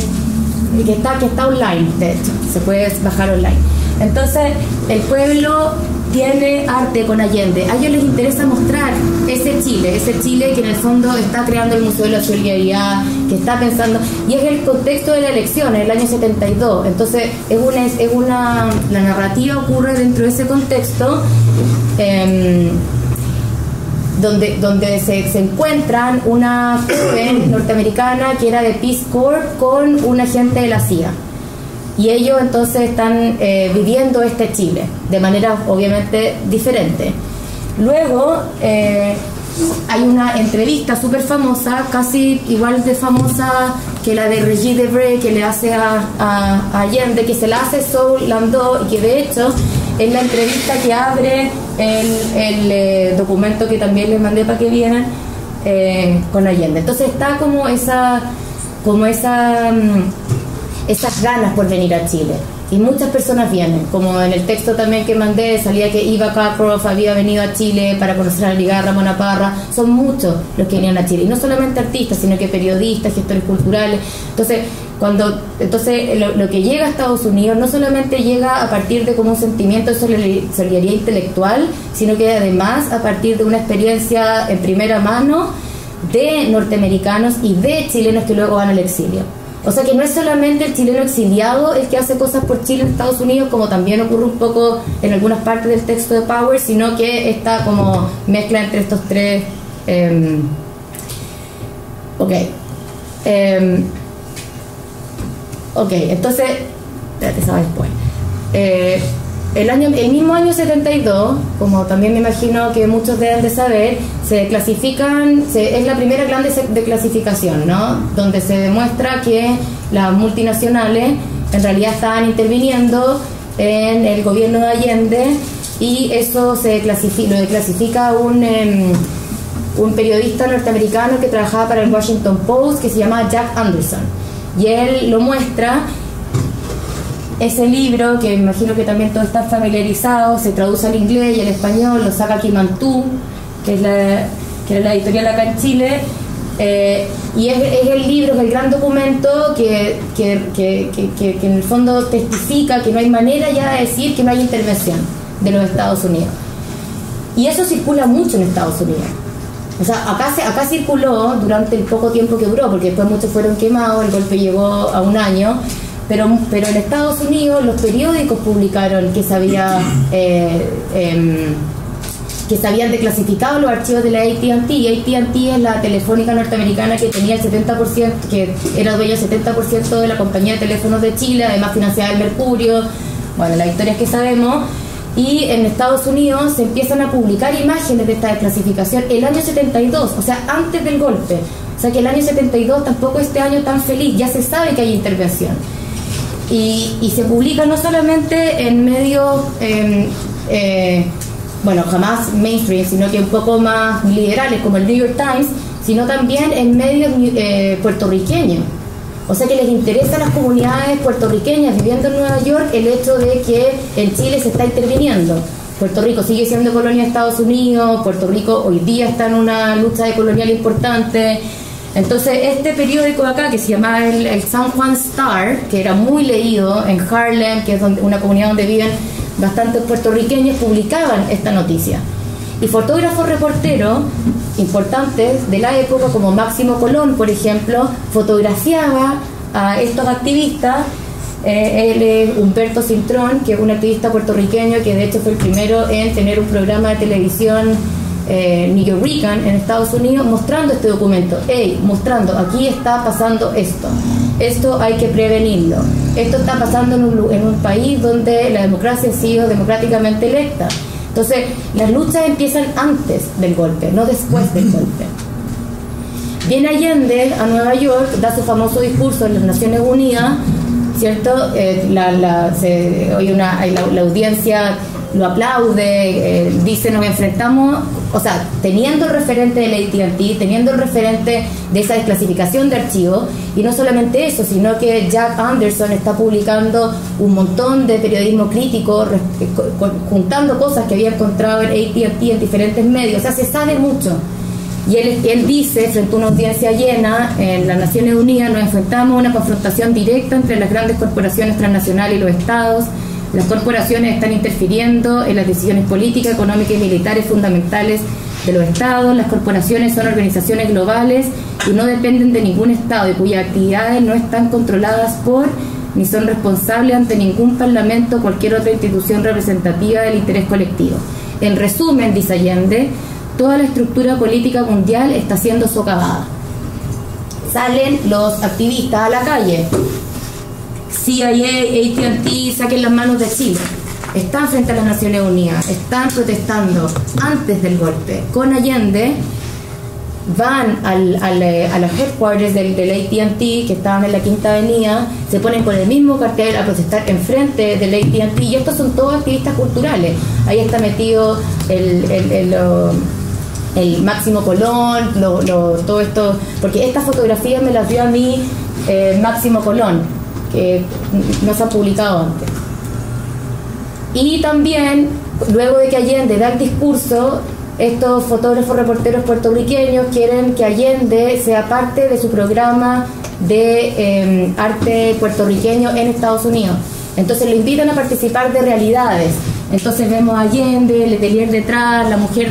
está online, de hecho, se puede bajar online. Entonces, el pueblo tiene arte con Allende. A ellos les interesa mostrar ese Chile que en el fondo está creando el Museo de la Solidaridad, que está pensando, y es el contexto de la elección, en el año 72. Entonces, la narrativa ocurre dentro de ese contexto, donde se encuentran una joven norteamericana que era de Peace Corps con un agente de la CIA. Y ellos entonces están viviendo este Chile de manera obviamente diferente. Luego hay una entrevista súper famosa, casi igual de famosa que la de Regis Debray, que le hace a Allende, que se la hace Saul Landau, y que de hecho es la entrevista que abre el documento que también les mandé para que vieran con Allende. Entonces está como esas ganas por venir a Chile. y muchas personas vienen, como en el texto también que mandé salía que Eva Kaproff había venido a Chile para conocer a la Brigada Ramona Parra. Son muchos los que venían a Chile, y no solamente artistas, sino que periodistas, gestores culturales. Entonces lo que llega a Estados Unidos no solamente llega a partir de como un sentimiento de solidaridad intelectual, sino que además a partir de una experiencia en primera mano de norteamericanos y de chilenos que luego van al exilio. O sea que no es solamente el chileno exiliado el que hace cosas por Chile en Estados Unidos, como también ocurre un poco en algunas partes del texto de Power, sino que esta como mezcla entre estos tres. Entonces, espérate, esa va después. El mismo año 72, como también me imagino que muchos deben de saber, se clasifican, es la primera gran declasificación, ¿no? Donde se demuestra que las multinacionales en realidad estaban interviniendo en el gobierno de Allende, y eso lo declasifica un periodista norteamericano que trabajaba para el Washington Post, que se llama Jack Anderson, y él lo muestra. Ese libro, que me imagino que también todos están familiarizados, se traduce al inglés y al español, lo saca Kimantú, que era la editorial acá en Chile, y es el libro, es el gran documento que en el fondo testifica que no hay manera ya de decir que no hay intervención de los Estados Unidos. Y eso circula mucho en Estados Unidos. O sea, acá circuló durante el poco tiempo que duró, porque después muchos fueron quemados, el golpe llegó a un año. Pero en Estados Unidos los periódicos publicaron que se habían declasificado los archivos de la AT&T. AT&T es la telefónica norteamericana que tenía el 70%, que era dueña del 70% de la compañía de teléfonos de Chile, además financiada el Mercurio. Bueno, las historias que sabemos. Y en Estados Unidos se empiezan a publicar imágenes de esta desclasificación el año 72, o sea, antes del golpe. O sea que el año 72 tampoco es este año tan feliz, ya se sabe que hay intervención. Y se publica no solamente en medios, jamás mainstream, sino que un poco más liberales, como el New York Times, sino también en medios puertorriqueños. O sea que les interesa a las comunidades puertorriqueñas viviendo en Nueva York el hecho de que en Chile se está interviniendo. Puerto Rico sigue siendo colonia de Estados Unidos, Puerto Rico hoy día está en una lucha decolonial importante. Entonces este periódico de acá, que se llamaba el San Juan Star, que era muy leído en Harlem, que es una comunidad donde viven bastantes puertorriqueños, publicaban esta noticia. Y fotógrafos reporteros importantes de la época, como Máximo Colón, por ejemplo, fotografiaba a estos activistas. Él es Humberto Cintrón, que es un activista puertorriqueño que de hecho fue el primero en tener un programa de televisión newyorrican en Estados Unidos, mostrando este documento, mostrando, aquí está pasando esto hay que prevenirlo, esto está pasando en un país donde la democracia ha sido democráticamente electa. Entonces las luchas empiezan antes del golpe, no después del golpe. Viene Allende a Nueva York, da su famoso discurso en las Naciones Unidas, ¿cierto? La audiencia lo aplaude, dice nos enfrentamos, o sea, teniendo el referente del AT&T, teniendo el referente de esa desclasificación de archivos, y no solamente eso, sino que Jack Anderson está publicando un montón de periodismo crítico, juntando cosas que había encontrado en AT&T en diferentes medios, o sea, se sabe mucho. Y él dice, frente a una audiencia llena en las Naciones Unidas, nos enfrentamos a una confrontación directa entre las grandes corporaciones transnacionales y los estados. Las corporaciones están interfiriendo en las decisiones políticas, económicas y militares fundamentales de los estados. Las corporaciones son organizaciones globales y no dependen de ningún estado, y cuyas actividades no están controladas por ni son responsables ante ningún parlamento o cualquier otra institución representativa del interés colectivo. En resumen, dice Allende, toda la estructura política mundial está siendo socavada. Salen los activistas a la calle. CIA, AT&T, saquen las manos de Chile. Están frente a las Naciones Unidas, están protestando antes del golpe. Con Allende van a los headquarters del AT&T, que estaban en la Quinta Avenida, se ponen con el mismo cartel a protestar enfrente del AT&T, y estos son todos activistas culturales. Ahí está metido el Máximo Colón, todo esto, porque estas fotografías me las dio a mí Máximo Colón, que no se han publicado antes. Y también, luego de que Allende da el discurso, estos fotógrafos reporteros puertorriqueños quieren que Allende sea parte de su programa de arte puertorriqueño en Estados Unidos. Entonces lo invitan a participar de realidades. Entonces vemos a Allende, Letelier detrás, la mujer,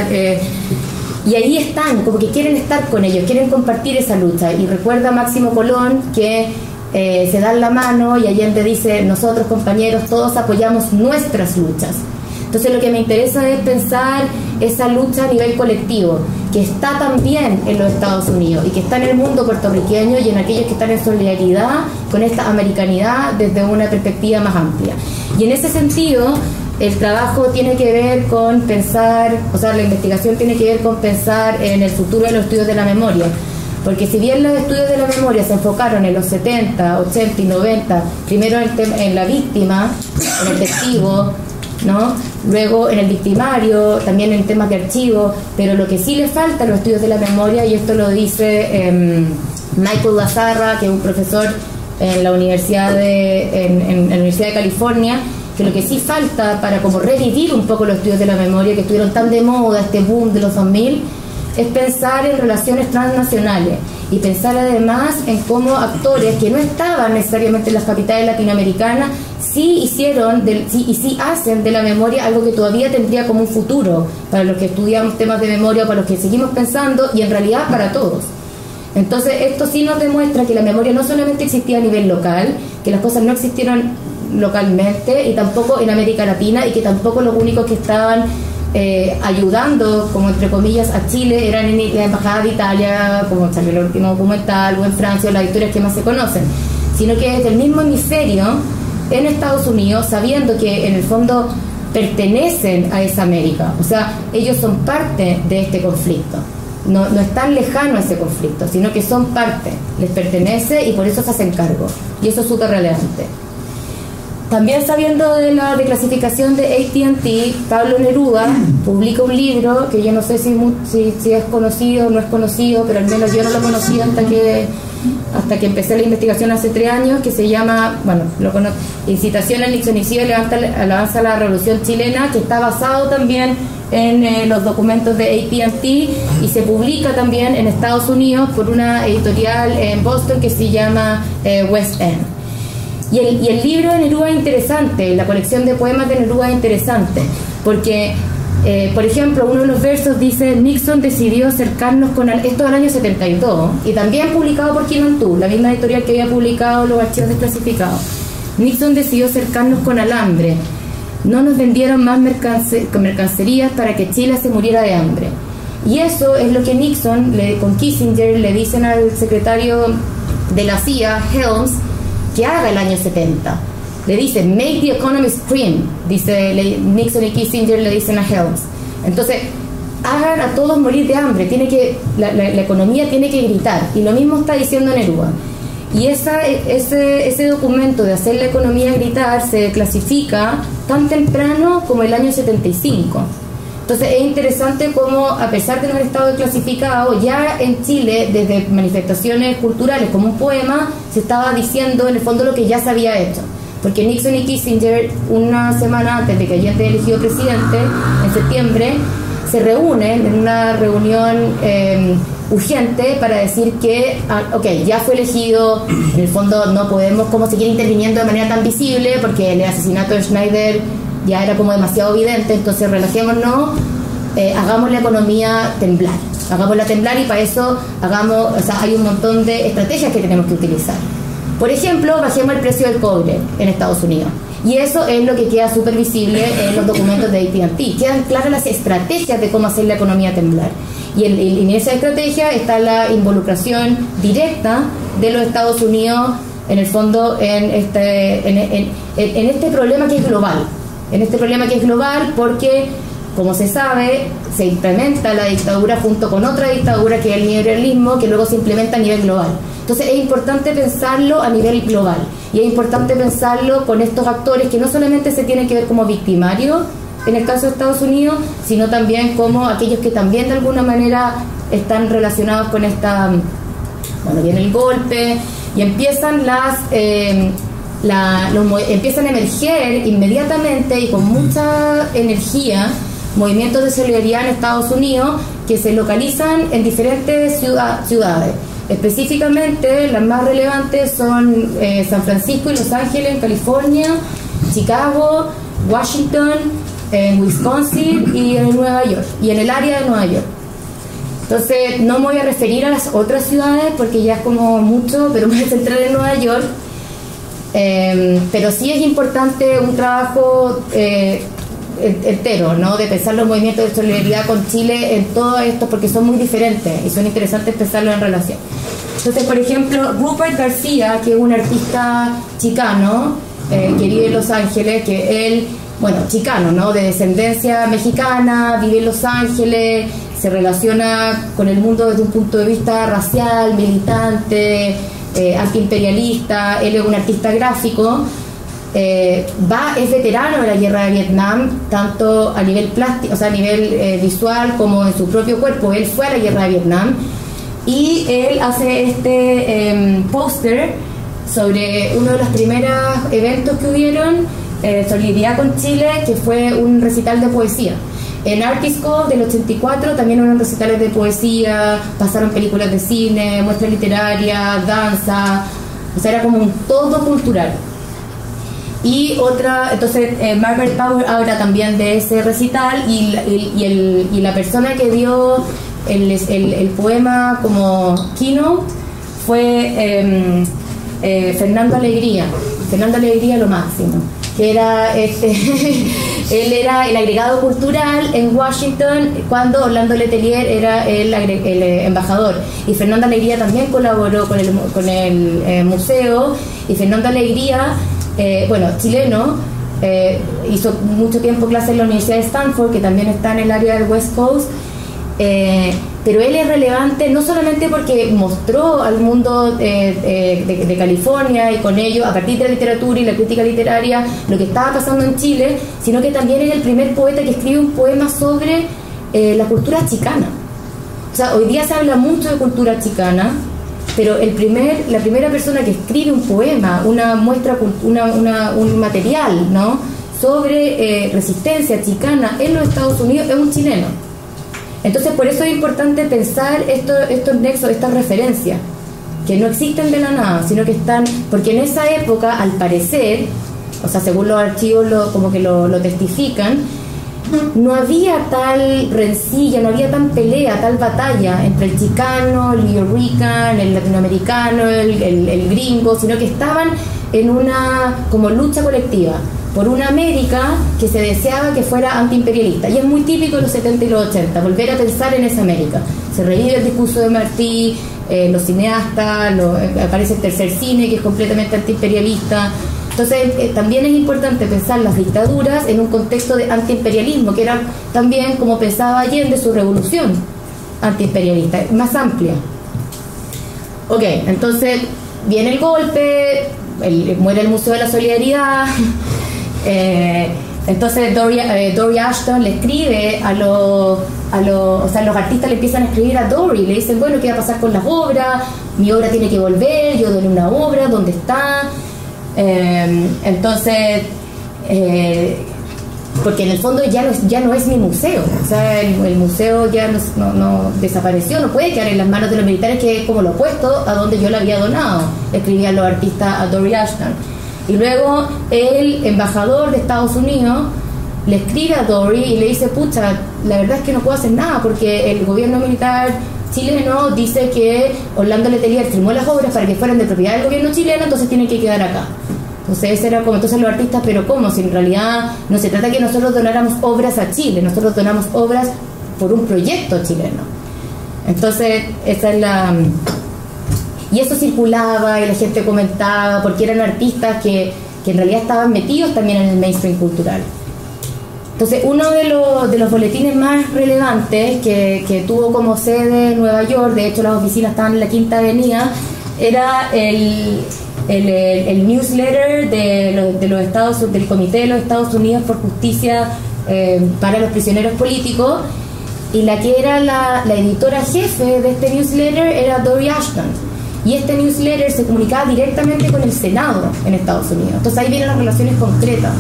y ahí están, como que quieren estar con ellos, quieren compartir esa lucha. Y recuerda Máximo Colón que se dan la mano y Allende dice: nosotros, compañeros, todos apoyamos nuestras luchas. Entonces lo que me interesa es pensar esa lucha a nivel colectivo, que está también en los Estados Unidos y que está en el mundo puertorriqueño y en aquellos que están en solidaridad con esta americanidad desde una perspectiva más amplia. Y en ese sentido, el trabajo tiene que ver con pensar, o sea, la investigación tiene que ver con pensar en el futuro de los estudios de la memoria. Porque si bien los estudios de la memoria se enfocaron en los 70, 80 y 90, primero en la víctima, en el testigo, ¿no? Luego en el victimario, también en temas de archivo, pero lo que sí le falta a los estudios de la memoria, y esto lo dice Michael Lazarra, que es un profesor en la Universidad en la Universidad de California, que lo que sí falta para como revivir un poco los estudios de la memoria que estuvieron tan de moda, este boom de los 2000, es pensar en relaciones transnacionales y pensar además en cómo actores que no estaban necesariamente en las capitales latinoamericanas sí hicieron y sí hacen de la memoria algo que todavía tendría como un futuro para los que estudiamos temas de memoria, para los que seguimos pensando, y en realidad para todos. Entonces esto sí nos demuestra que la memoria no solamente existía a nivel local, que las cosas no existieron localmente y tampoco en América Latina, y que tampoco los únicos que estaban ayudando, como entre comillas, a Chile eran en la Embajada de Italia, como salió el último documental, o en Francia, o las historias que más se conocen, sino que desde el mismo hemisferio, en Estados Unidos, sabiendo que en el fondo pertenecen a esa América, o sea, ellos son parte de este conflicto, no están lejanos a ese conflicto, sino que son parte, les pertenece y por eso se hacen cargo, y eso es súper relevante. También sabiendo de la declasificación de AT&T, Pablo Neruda publica un libro que yo no sé si es conocido o no es conocido, pero al menos yo no lo conocí hasta que empecé la investigación hace 3 años, que se llama, bueno, lo conozco, Incitación al Nixonicidio y Alabanza a la Revolución Chilena, que está basado también en los documentos de AT&T y se publica también en Estados Unidos por una editorial en Boston que se llama West End. Y el libro de Neruda es interesante, la colección de poemas de Neruda es interesante, porque, por ejemplo, uno de los versos dice: Nixon decidió cercarnos con... Esto del año 72, y también publicado por Quinantú, la misma editorial que había publicado los archivos desclasificados. Nixon decidió cercarnos con alambre. No nos vendieron más mercancías para que Chile se muriera de hambre. Y eso es lo que Nixon, con Kissinger, le dicen al secretario de la CIA, Helms, que haga el año 70. Le dicen: make the economy scream, dice Nixon y Kissinger le dicen a Helms. Entonces, hagan a todos morir de hambre, la economía tiene que gritar, y lo mismo está diciendo Neruda. Y ese documento de hacer la economía gritar se clasifica tan temprano como el año 75. Entonces es interesante cómo, a pesar de no haber estado clasificado, ya en Chile, desde manifestaciones culturales como un poema, se estaba diciendo en el fondo lo que ya se había hecho. Porque Nixon y Kissinger, una semana antes de que Allende elegido presidente, en septiembre, se reúnen en una reunión urgente para decir que, ok, ya fue elegido, en el fondo no podemos como seguir interviniendo de manera tan visible porque el asesinato de Schneider ya era como demasiado evidente, entonces relajémonos, hagamos la economía temblar, hagámosla temblar, y para eso hay un montón de estrategias que tenemos que utilizar. Por ejemplo, bajemos el precio del cobre en Estados Unidos, y eso es lo que queda súper visible en los documentos de AT&T. Quedan claras las estrategias de cómo hacer la economía temblar, y en esa estrategia está la involucración directa de los Estados Unidos, en el fondo, en este problema que es global. En este problema que es global porque, como se sabe, se implementa la dictadura junto con otra dictadura que es el neoliberalismo, que luego se implementa a nivel global. Entonces es importante pensarlo a nivel global, y es importante pensarlo con estos actores que no solamente se tienen que ver como victimarios en el caso de Estados Unidos, sino también como aquellos que también de alguna manera están relacionados con esta... Bueno, viene el golpe y empiezan empiezan a emerger inmediatamente y con mucha energía movimientos de solidaridad en Estados Unidos que se localizan en diferentes ciudades. Específicamente, las más relevantes son San Francisco y Los Ángeles en California, Chicago, Washington, en Wisconsin y en Nueva York, y en el área de Nueva York. Entonces, no me voy a referir a las otras ciudades porque ya es como mucho, pero me voy a centrar en Nueva York. Pero sí es importante un trabajo entero, ¿no? De pensar los movimientos de solidaridad con Chile en todo esto, porque son muy diferentes y son interesantes pensarlos en relación. Entonces, por ejemplo, Rupert García, que es un artista chicano que vive en Los Ángeles, que él, bueno, chicano, ¿no? De descendencia mexicana, vive en Los Ángeles, se relaciona con el mundo desde un punto de vista racial, militante, antiimperialista. Él es un artista gráfico. Es veterano de la guerra de Vietnam, tanto a nivel plástico, o sea, a nivel visual, como en su propio cuerpo. Él fue a la guerra de Vietnam y él hace este póster sobre uno de los primeros eventos que hubieron, Solidaridad con Chile, que fue un recital de poesía. En Artisco del 84 también hubo recitales de poesía, pasaron películas de cine, muestras literarias, danza, o sea, era como un todo cultural. Y otra, entonces Margaret Power habla también de ese recital y la persona que dio el poema como keynote fue Fernando Alegría. Fernando Alegría lo máximo, que era él era el agregado cultural en Washington cuando Orlando Letelier era el embajador, y Fernando Alegría también colaboró con el museo. Y Fernando Alegría, chileno, hizo mucho tiempo clases en la Universidad de Stanford, que también está en el área del West Coast, pero él es relevante no solamente porque mostró al mundo de California y con ello, a partir de la literatura y la crítica literaria, lo que estaba pasando en Chile, sino que también es el primer poeta que escribe un poema sobre la cultura chicana. O sea, hoy día se habla mucho de cultura chicana, pero la primera persona que escribe un poema, una muestra, un material, ¿no?, sobre resistencia chicana en los Estados Unidos es un chileno. Entonces, por eso es importante pensar estos nexos, estas referencias, que no existen de la nada, sino que están, porque en esa época, al parecer, o sea, según los archivos como que lo testifican, no había tal rencilla, no había tan pelea, tal batalla entre el chicano, el nuyorican, el latinoamericano, el gringo, sino que estaban en una como lucha colectiva por una América que se deseaba que fuera antiimperialista. Y es muy típico de los 70 y los 80, volver a pensar en esa América. Se revive el discurso de Martí, los cineastas, aparece el tercer cine, que es completamente antiimperialista. Entonces, también es importante pensar las dictaduras en un contexto de antiimperialismo, que era también como pensaba Allende su revolución antiimperialista, más amplia. Ok, entonces viene el golpe, muere el Museo de la Solidaridad. Entonces Dory Ashton le escribe o sea, los artistas le empiezan a escribir a Dory, le dicen, bueno, ¿qué va a pasar con las obras? Mi obra tiene que volver, yo doy una obra, ¿dónde está? Entonces, porque en el fondo ya no es mi museo, o sea, el museo ya no desapareció, no puede quedar en las manos de los militares, que es como lo opuesto a donde yo le había donado, escribían los artistas a Dory Ashton. Y luego el embajador de Estados Unidos le escribe a Dory y le dice, pucha, la verdad es que no puedo hacer nada porque el gobierno militar chileno dice que Orlando Letelier firmó las obras para que fueran de propiedad del gobierno chileno, entonces tienen que quedar acá. Entonces era como, entonces los artistas, pero ¿cómo? Si en realidad no se trata de que nosotros donáramos obras a Chile, nosotros donamos obras por un proyecto chileno. Entonces esa es la... Y eso circulaba y la gente comentaba, porque eran artistas que en realidad estaban metidos también en el mainstream cultural. Entonces, uno de los boletines más relevantes que tuvo como sede Nueva York, de hecho las oficinas estaban en la Quinta Avenida, era el newsletter del Comité de los Estados Unidos por Justicia para los Prisioneros Políticos, y la que era la editora jefe de este newsletter era Dory Ashton. y este newsletter se comunicaba directamente con el Senado en Estados Unidos. Entonces ahí vienen las relaciones concretas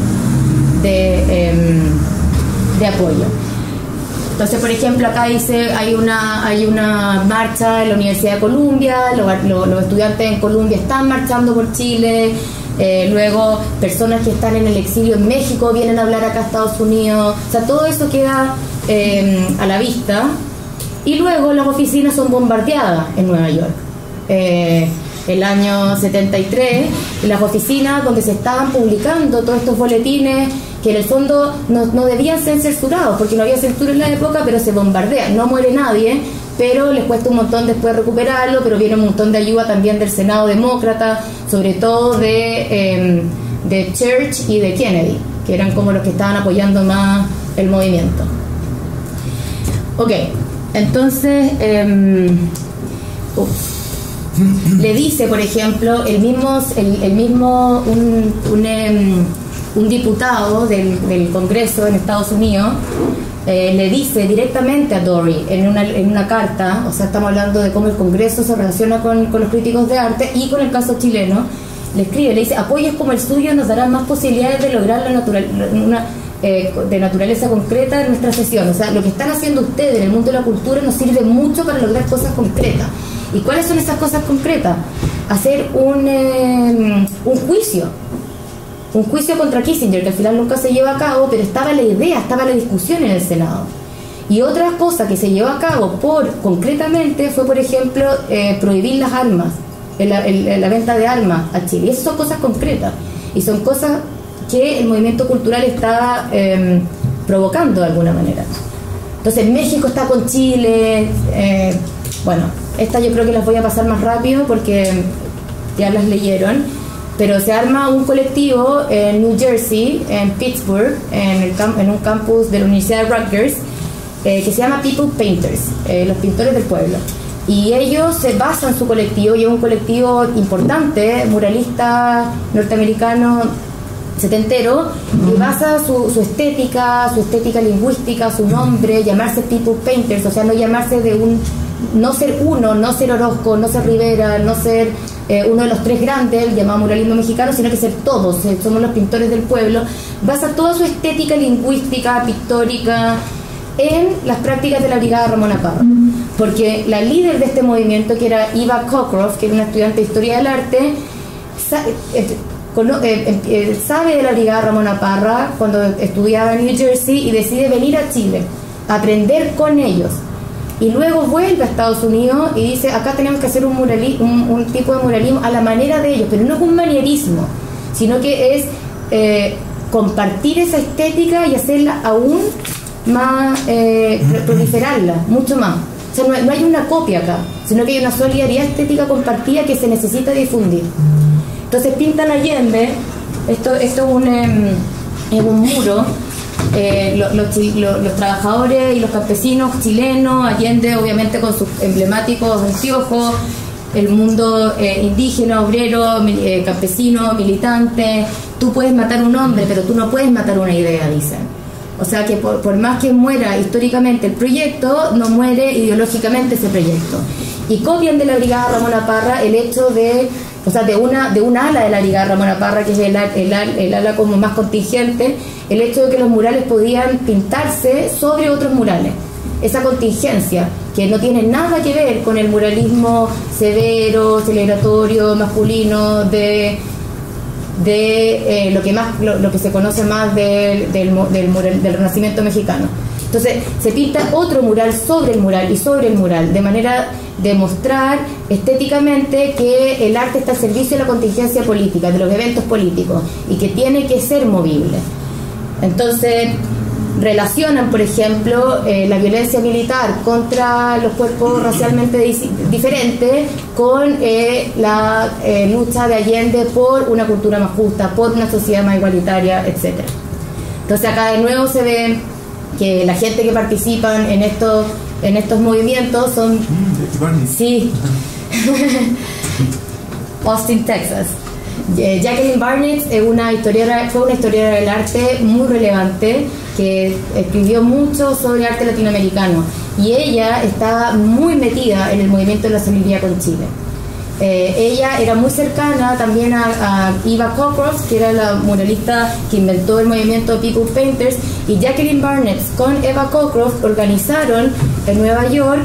de apoyo. Entonces, por ejemplo, acá dice hay una marcha en la Universidad de Columbia, los estudiantes en Columbia están marchando por Chile, luego personas que están en el exilio en México vienen a hablar acá a Estados Unidos, o sea, todo eso queda a la vista. Y luego las oficinas son bombardeadas en Nueva York. El año 73, las oficinas donde se estaban publicando todos estos boletines que en el fondo no debían ser censurados porque no había censura en la época, pero se bombardean, no muere nadie, pero les cuesta un montón después recuperarlo, pero viene un montón de ayuda también del Senado demócrata, sobre todo de Church y de Kennedy, que eran como los que estaban apoyando más el movimiento. Ok, entonces le dice, por ejemplo, un diputado del Congreso en Estados Unidos le dice directamente a Dory en una carta, o sea, estamos hablando de cómo el Congreso se relaciona con los críticos de arte y con el caso chileno, le escribe, le dice: apoyos como el suyo nos darán más posibilidades de lograr de naturaleza concreta en nuestra sesión. O sea, lo que están haciendo ustedes en el mundo de la cultura nos sirve mucho para lograr cosas concretas. ¿Y cuáles son esas cosas concretas? Hacer un juicio contra Kissinger, que al final nunca se lleva a cabo, pero estaba la idea, estaba la discusión en el Senado. Y otra cosa que se llevó a cabo concretamente fue, por ejemplo, prohibir las armas, la venta de armas a Chile. Y esas son cosas concretas y son cosas que el movimiento cultural está provocando de alguna manera. Entonces México está con Chile. Bueno, estas yo creo que las voy a pasar más rápido porque ya las leyeron, pero se arma un colectivo en New Jersey, en Pittsburgh, en un campus de la Universidad de Rutgers, que se llama People Painters, los pintores del pueblo. Y ellos se basan su colectivo, y es un colectivo importante, muralista norteamericano setentero, y basa su estética lingüística, su nombre, llamarse People Painters, o sea, no llamarse no ser uno, no ser Orozco, no ser Rivera, no ser uno de los tres grandes, el llamado muralismo mexicano, sino que ser todos, somos los pintores del pueblo. Basa toda su estética lingüística, pictórica, en las prácticas de la Brigada Ramona Parra, porque la líder de este movimiento, que era Eva Cockcroft, que era una estudiante de Historia del Arte, sabe de la Brigada Ramona Parra cuando estudiaba en New Jersey y decide venir a Chile a aprender con ellos, y luego vuelve a Estados Unidos y dice: acá tenemos que hacer un tipo de muralismo a la manera de ellos, pero no es un manierismo, sino que es compartir esa estética y hacerla aún más, proliferarla mucho más. O sea, no hay una copia acá, sino que hay una solidaridad estética compartida que se necesita difundir. Entonces pintan Allende, esto es un muro, los trabajadores y los campesinos chilenos, Allende obviamente con sus emblemáticos anteojos, el mundo indígena, obrero, campesino, militante. Tú puedes matar un hombre, pero tú no puedes matar una idea, dicen. O sea que por más que muera históricamente el proyecto, no muere ideológicamente ese proyecto. Y copian de la Brigada Ramona Parra el hecho de un ala de la Brigada Ramona Parra, que es el ala como más contingente, el hecho de que los murales podían pintarse sobre otros murales. Esa contingencia, que no tiene nada que ver con el muralismo severo, celebratorio, masculino, de lo que se conoce más del Renacimiento mexicano. Entonces se pinta otro mural sobre el mural y sobre el mural, de manera de mostrar estéticamente que el arte está al servicio de la contingencia política, de los eventos políticos, y que tiene que ser movible. Entonces relacionan, por ejemplo, la violencia militar contra los cuerpos racialmente diferentes con la lucha de Allende por una cultura más justa, por una sociedad más igualitaria, etc. Entonces acá de nuevo se ve que la gente que participan en estos movimientos son... Sí. Austin, Texas. Jacqueline Barnett fue una historiadora del arte muy relevante, que escribió mucho sobre arte latinoamericano, y ella está muy metida en el movimiento de la solidaridad con Chile. ella era muy cercana también a Eva Cockcroft, que era la muralista que inventó el movimiento People Painters, y Jacqueline Barnett con Eva Cockcroft organizaron en Nueva York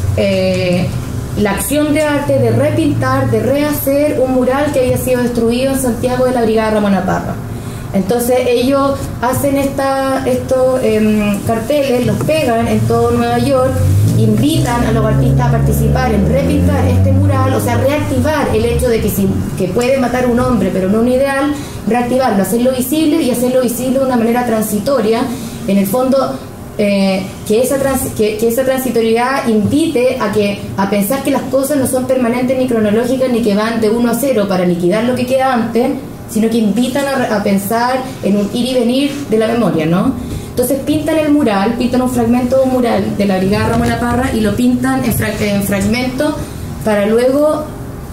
la acción de arte de repintar, de rehacer un mural que había sido destruido en Santiago de la Brigada Ramona Parra. Entonces ellos hacen estos carteles, los pegan en todo Nueva York, invitan a los artistas a participar en repintar este mural, o sea, reactivar el hecho de que puede matar un hombre, pero no un ideal, reactivarlo, hacerlo visible y hacerlo visible de una manera transitoria, en el fondo. Que esa transitoriedad invite a pensar que las cosas no son permanentes ni cronológicas ni que van de 1 a 0 para liquidar lo que queda antes, sino que invitan a pensar en un ir y venir de la memoria, ¿no? Entonces pintan el mural, pintan un fragmento de un mural de la Brigada Ramona Parra y lo pintan en fragmentos para luego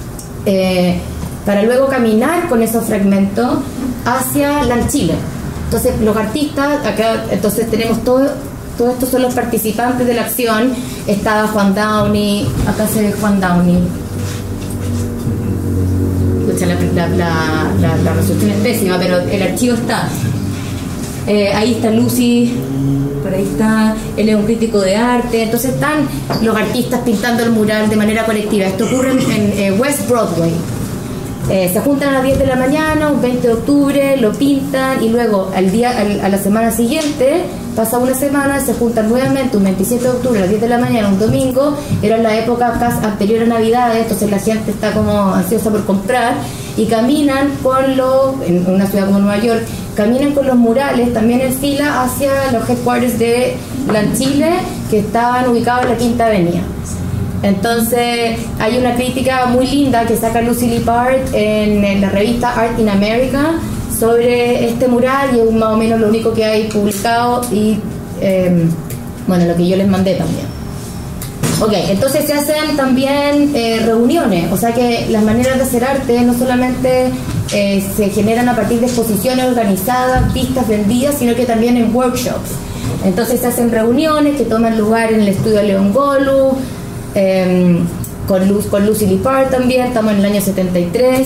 caminar con esos fragmentos hacia la Chile. Entonces los artistas, acá entonces tenemos todos estos son los participantes de la acción. Estaba Juan Downey, acá se ve Juan Downey. Escucha, la resolución es pésima, pero el archivo está. Ahí está Lucy, por ahí está, él es un crítico de arte. Entonces están los artistas pintando el mural de manera colectiva. Esto ocurre en West Broadway. Se juntan a las 10 de la mañana, un 20 de octubre, lo pintan y luego a la semana siguiente, pasa una semana, se juntan nuevamente un 27 de octubre a las 10 de la mañana, un domingo, era la época anterior a Navidades, entonces la gente está como ansiosa por comprar y caminan en una ciudad como Nueva York, caminan con los murales también en fila hacia los headquarters de Chile, que estaban ubicados en la Quinta Avenida. Entonces hay una crítica muy linda que saca Lucy Lippard en la revista Art in America sobre este mural, y es más o menos lo único que hay publicado y bueno, lo que yo les mandé también. Ok, entonces se hacen también reuniones, o sea que las maneras de hacer arte no solamente se generan a partir de exposiciones organizadas, vistas vendidas, sino que también en workshops. Entonces se hacen reuniones que toman lugar en el estudio Leon Golu, con Lucy Lippard también, estamos en el año 73.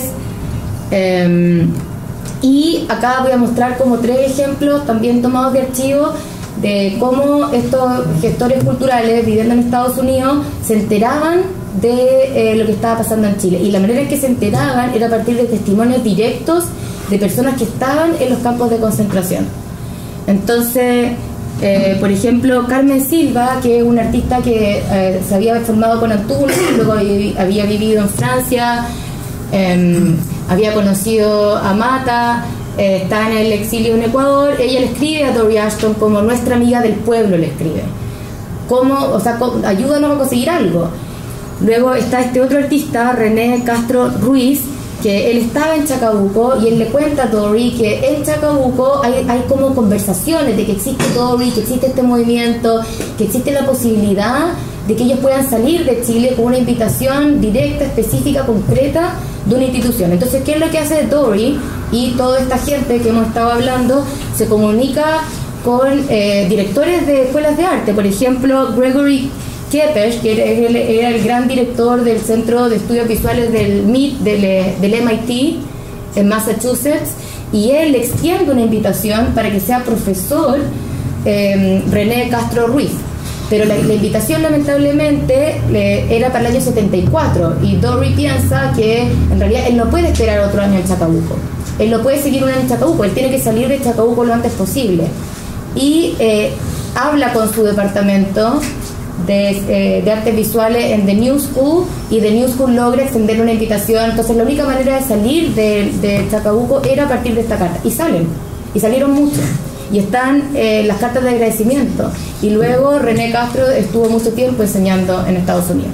Y acá voy a mostrar como 3 ejemplos también tomados de archivo de cómo estos gestores culturales viviendo en Estados Unidos se enteraban de lo que estaba pasando en Chile, y la manera en que se enteraban era a partir de testimonios directos de personas que estaban en los campos de concentración. Entonces por ejemplo, Carmen Silva, que es una artista que se había formado con Antunes, luego había vivido en Francia, había conocido a Mata, está en el exilio en Ecuador. Ella le escribe a Dory Ashton como nuestra amiga del pueblo, le escribe. O sea, ayúdanos a conseguir algo. Luego está este otro artista, René Castro Ruiz, que él estaba en Chacabuco y él le cuenta a Dory que en Chacabuco hay como conversaciones de que existe Dory, que existe este movimiento, que existe la posibilidad de que ellos puedan salir de Chile con una invitación directa, específica, concreta de una institución. Entonces, ¿qué es lo que hace Dory y toda esta gente que hemos estado hablando? Se comunica con directores de escuelas de arte, por ejemplo, Gregory Kepesh, que era el gran director del Centro de Estudios Visuales del MIT, del MIT en Massachusetts, y él le extiende una invitación para que sea profesor René Castro Ruiz. Pero la invitación lamentablemente era para el año 74, y Dory piensa que en realidad él no puede esperar otro año en Chacabuco, él no puede seguir un año en Chacabuco, él tiene que salir de Chacabuco lo antes posible, y habla con su departamento de artes visuales en The New School, y The New School logra extender una invitación. Entonces la única manera de salir de Chacabuco era a partir de esta carta, y salieron muchos, y están las cartas de agradecimiento. Y luego René Castro estuvo mucho tiempo enseñando en Estados Unidos.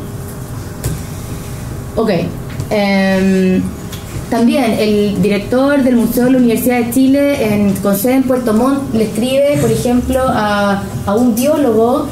Ok, también el director del Museo de la Universidad de Chile con sede en Puerto Montt le escribe, por ejemplo, a un biólogo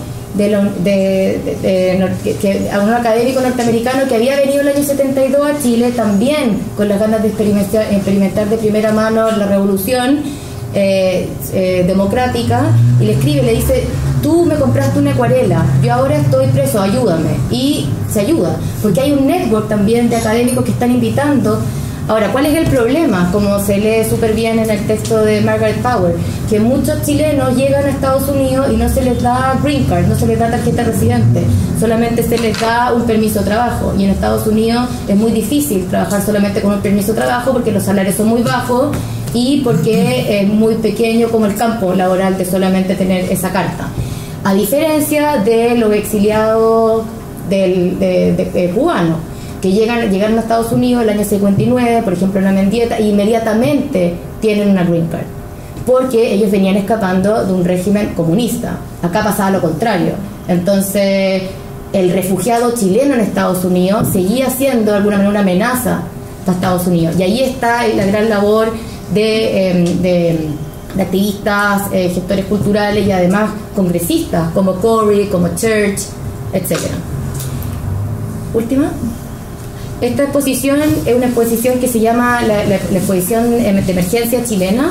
a un académico norteamericano que había venido el año 72 a Chile, también con las ganas de experimentar de primera mano la revolución democrática, y le escribe, le dice: tú me compraste una acuarela, yo ahora estoy preso, ayúdame. Y se ayuda, porque hay un network también de académicos que están invitando. Ahora, ¿cuál es el problema? Como se lee súper bien en el texto de Margaret Power, que muchos chilenos llegan a Estados Unidos y no se les da green card, no se les da tarjeta residente, solamente se les da un permiso de trabajo. Y en Estados Unidos es muy difícil trabajar solamente con un permiso de trabajo porque los salarios son muy bajos y porque es muy pequeño como el campo laboral de solamente tener esa carta. A diferencia de los exiliados cubanos, que llegaron a Estados Unidos el año 59, por ejemplo en la Mendieta, e inmediatamente tienen una green card, porque ellos venían escapando de un régimen comunista. Acá pasaba lo contrario. Entonces el refugiado chileno en Estados Unidos seguía siendo de alguna manera una amenaza para Estados Unidos, y ahí está la gran labor de activistas, gestores culturales y además congresistas como Corey, como Church, etc. Última. Esta exposición es una exposición que se llama la exposición de emergencia chilena.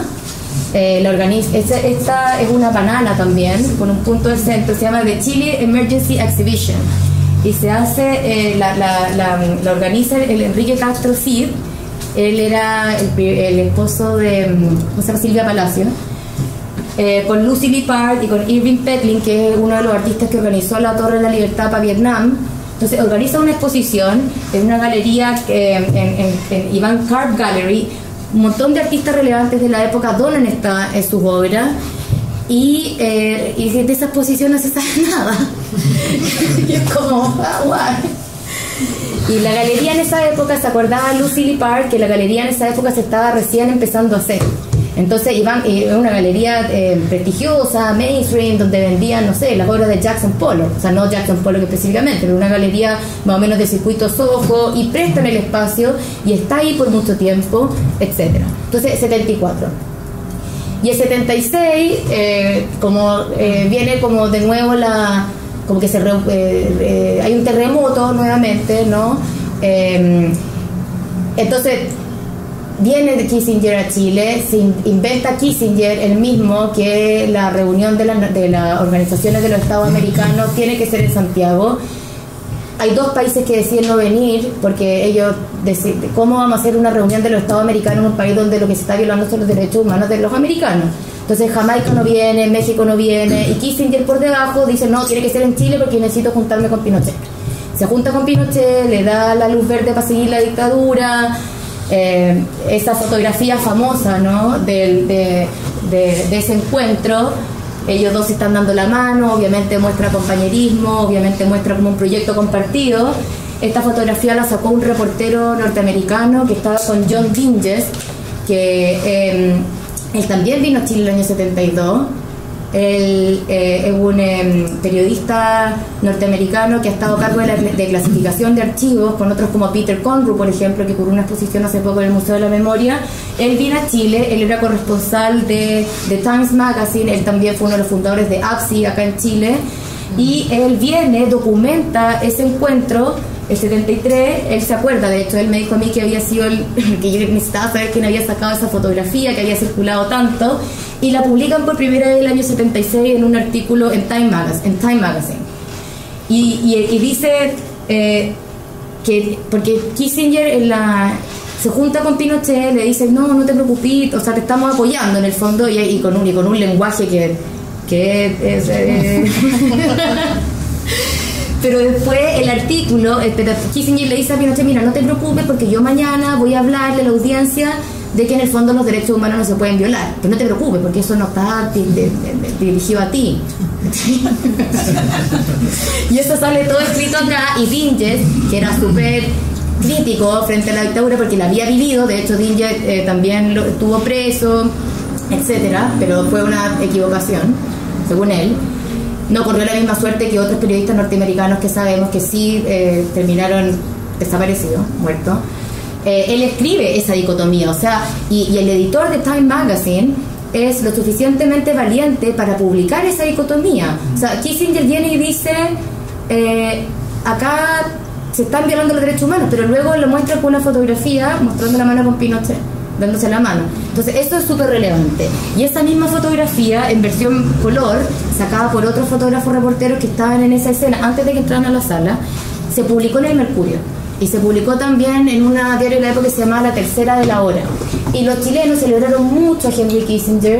Esta es una banana también, con un punto del centro, se llama The Chile Emergency Exhibition. Y se hace, la organiza el Enrique Castro Cid. Él era el esposo de Silvia Palacio, con Lucy Lee Park y con Irving Petlin, que es uno de los artistas que organizó la Torre de la Libertad para Vietnam. Entonces organiza una exposición en una galería en Iván Karp Gallery. Un montón de artistas relevantes de la época donan sus obras, y de esa exposición no se sabe nada. Y es como, Y la galería en esa época, se acordaba Lucy Lee Park que la galería en esa época se estaba recién empezando a hacer. Entonces iban a una galería prestigiosa, mainstream, donde vendían, no sé, las obras de Jackson Pollock. O sea, no Jackson Pollock específicamente, pero una galería más o menos de circuito Soho, y prestan el espacio y está ahí por mucho tiempo, etc. Entonces, 74. Y el 76, viene como de nuevo como que hay un terremoto nuevamente, ¿no? Entonces viene de Kissinger a Chile, se inventa Kissinger el mismo que la reunión de las organizaciones de los Estados Americanos tiene que ser en Santiago. Hay dos países que deciden no venir porque ellos deciden, ¿cómo vamos a hacer una reunión de los Estados Americanos en un país donde lo que se está violando son los derechos humanos de los americanos? Entonces Jamaica no viene, México no viene, y Kissinger por debajo dice, no, tiene que ser en Chile porque necesito juntarme con Pinochet. Se junta con Pinochet, le da la luz verde para seguir la dictadura. Esa fotografía famosa, ¿no? de ese encuentro, ellos dos se están dando la mano, obviamente muestra compañerismo, obviamente muestra como un proyecto compartido. Esta fotografía la sacó un reportero norteamericano que estaba con John Dinges, que él también vino a Chile el año 72. Él es un periodista norteamericano que ha estado a cargo de clasificación de archivos con otros como Peter Conroe, por ejemplo, que cubrió una exposición hace poco en el Museo de la Memoria. Él vino a Chile, él era corresponsal de Times Magazine, él también fue uno de los fundadores de APSI acá en Chile, y él viene, documenta ese encuentro. El 73, él se acuerda, de hecho, él me dijo a mí que había sido que yo necesitaba saber quién había sacado esa fotografía, que había circulado tanto, y la publican por primera vez el año 76 en un artículo en Time Magazine. Y dice que, porque Kissinger se junta con Pinochet, le dice, no te preocupes, o sea, te estamos apoyando en el fondo, y con un lenguaje que es... Pero después el artículo, Kissinger le dice a Pinochet, mira, no te preocupes porque yo mañana voy a hablarle a la audiencia de que en el fondo los derechos humanos no se pueden violar. Que no te preocupes porque eso no está dirigido a ti. Y eso sale todo escrito acá, y Dinges, que era súper crítico frente a la dictadura porque la había vivido, de hecho Dinges también estuvo preso, etcétera, pero fue una equivocación, según él. No corrió la misma suerte que otros periodistas norteamericanos que sabemos que sí terminaron desaparecidos, muertos. Él escribe esa dicotomía, o sea, y el editor de Time Magazine es lo suficientemente valiente para publicar esa dicotomía. O sea, Kissinger viene y dice, acá se están violando los derechos humanos, pero luego lo muestra con una fotografía mostrando la mano con Pinochet. dándose la mano. Entonces eso es súper relevante. Y esa misma fotografía en versión color, sacada por otros fotógrafos reporteros que estaban en esa escena antes de que entraran a la sala, se publicó en el Mercurio. Y se publicó también en una diario de la época que se llamaba La Tercera de la Hora. Y los chilenos celebraron mucho a Henry Kissinger.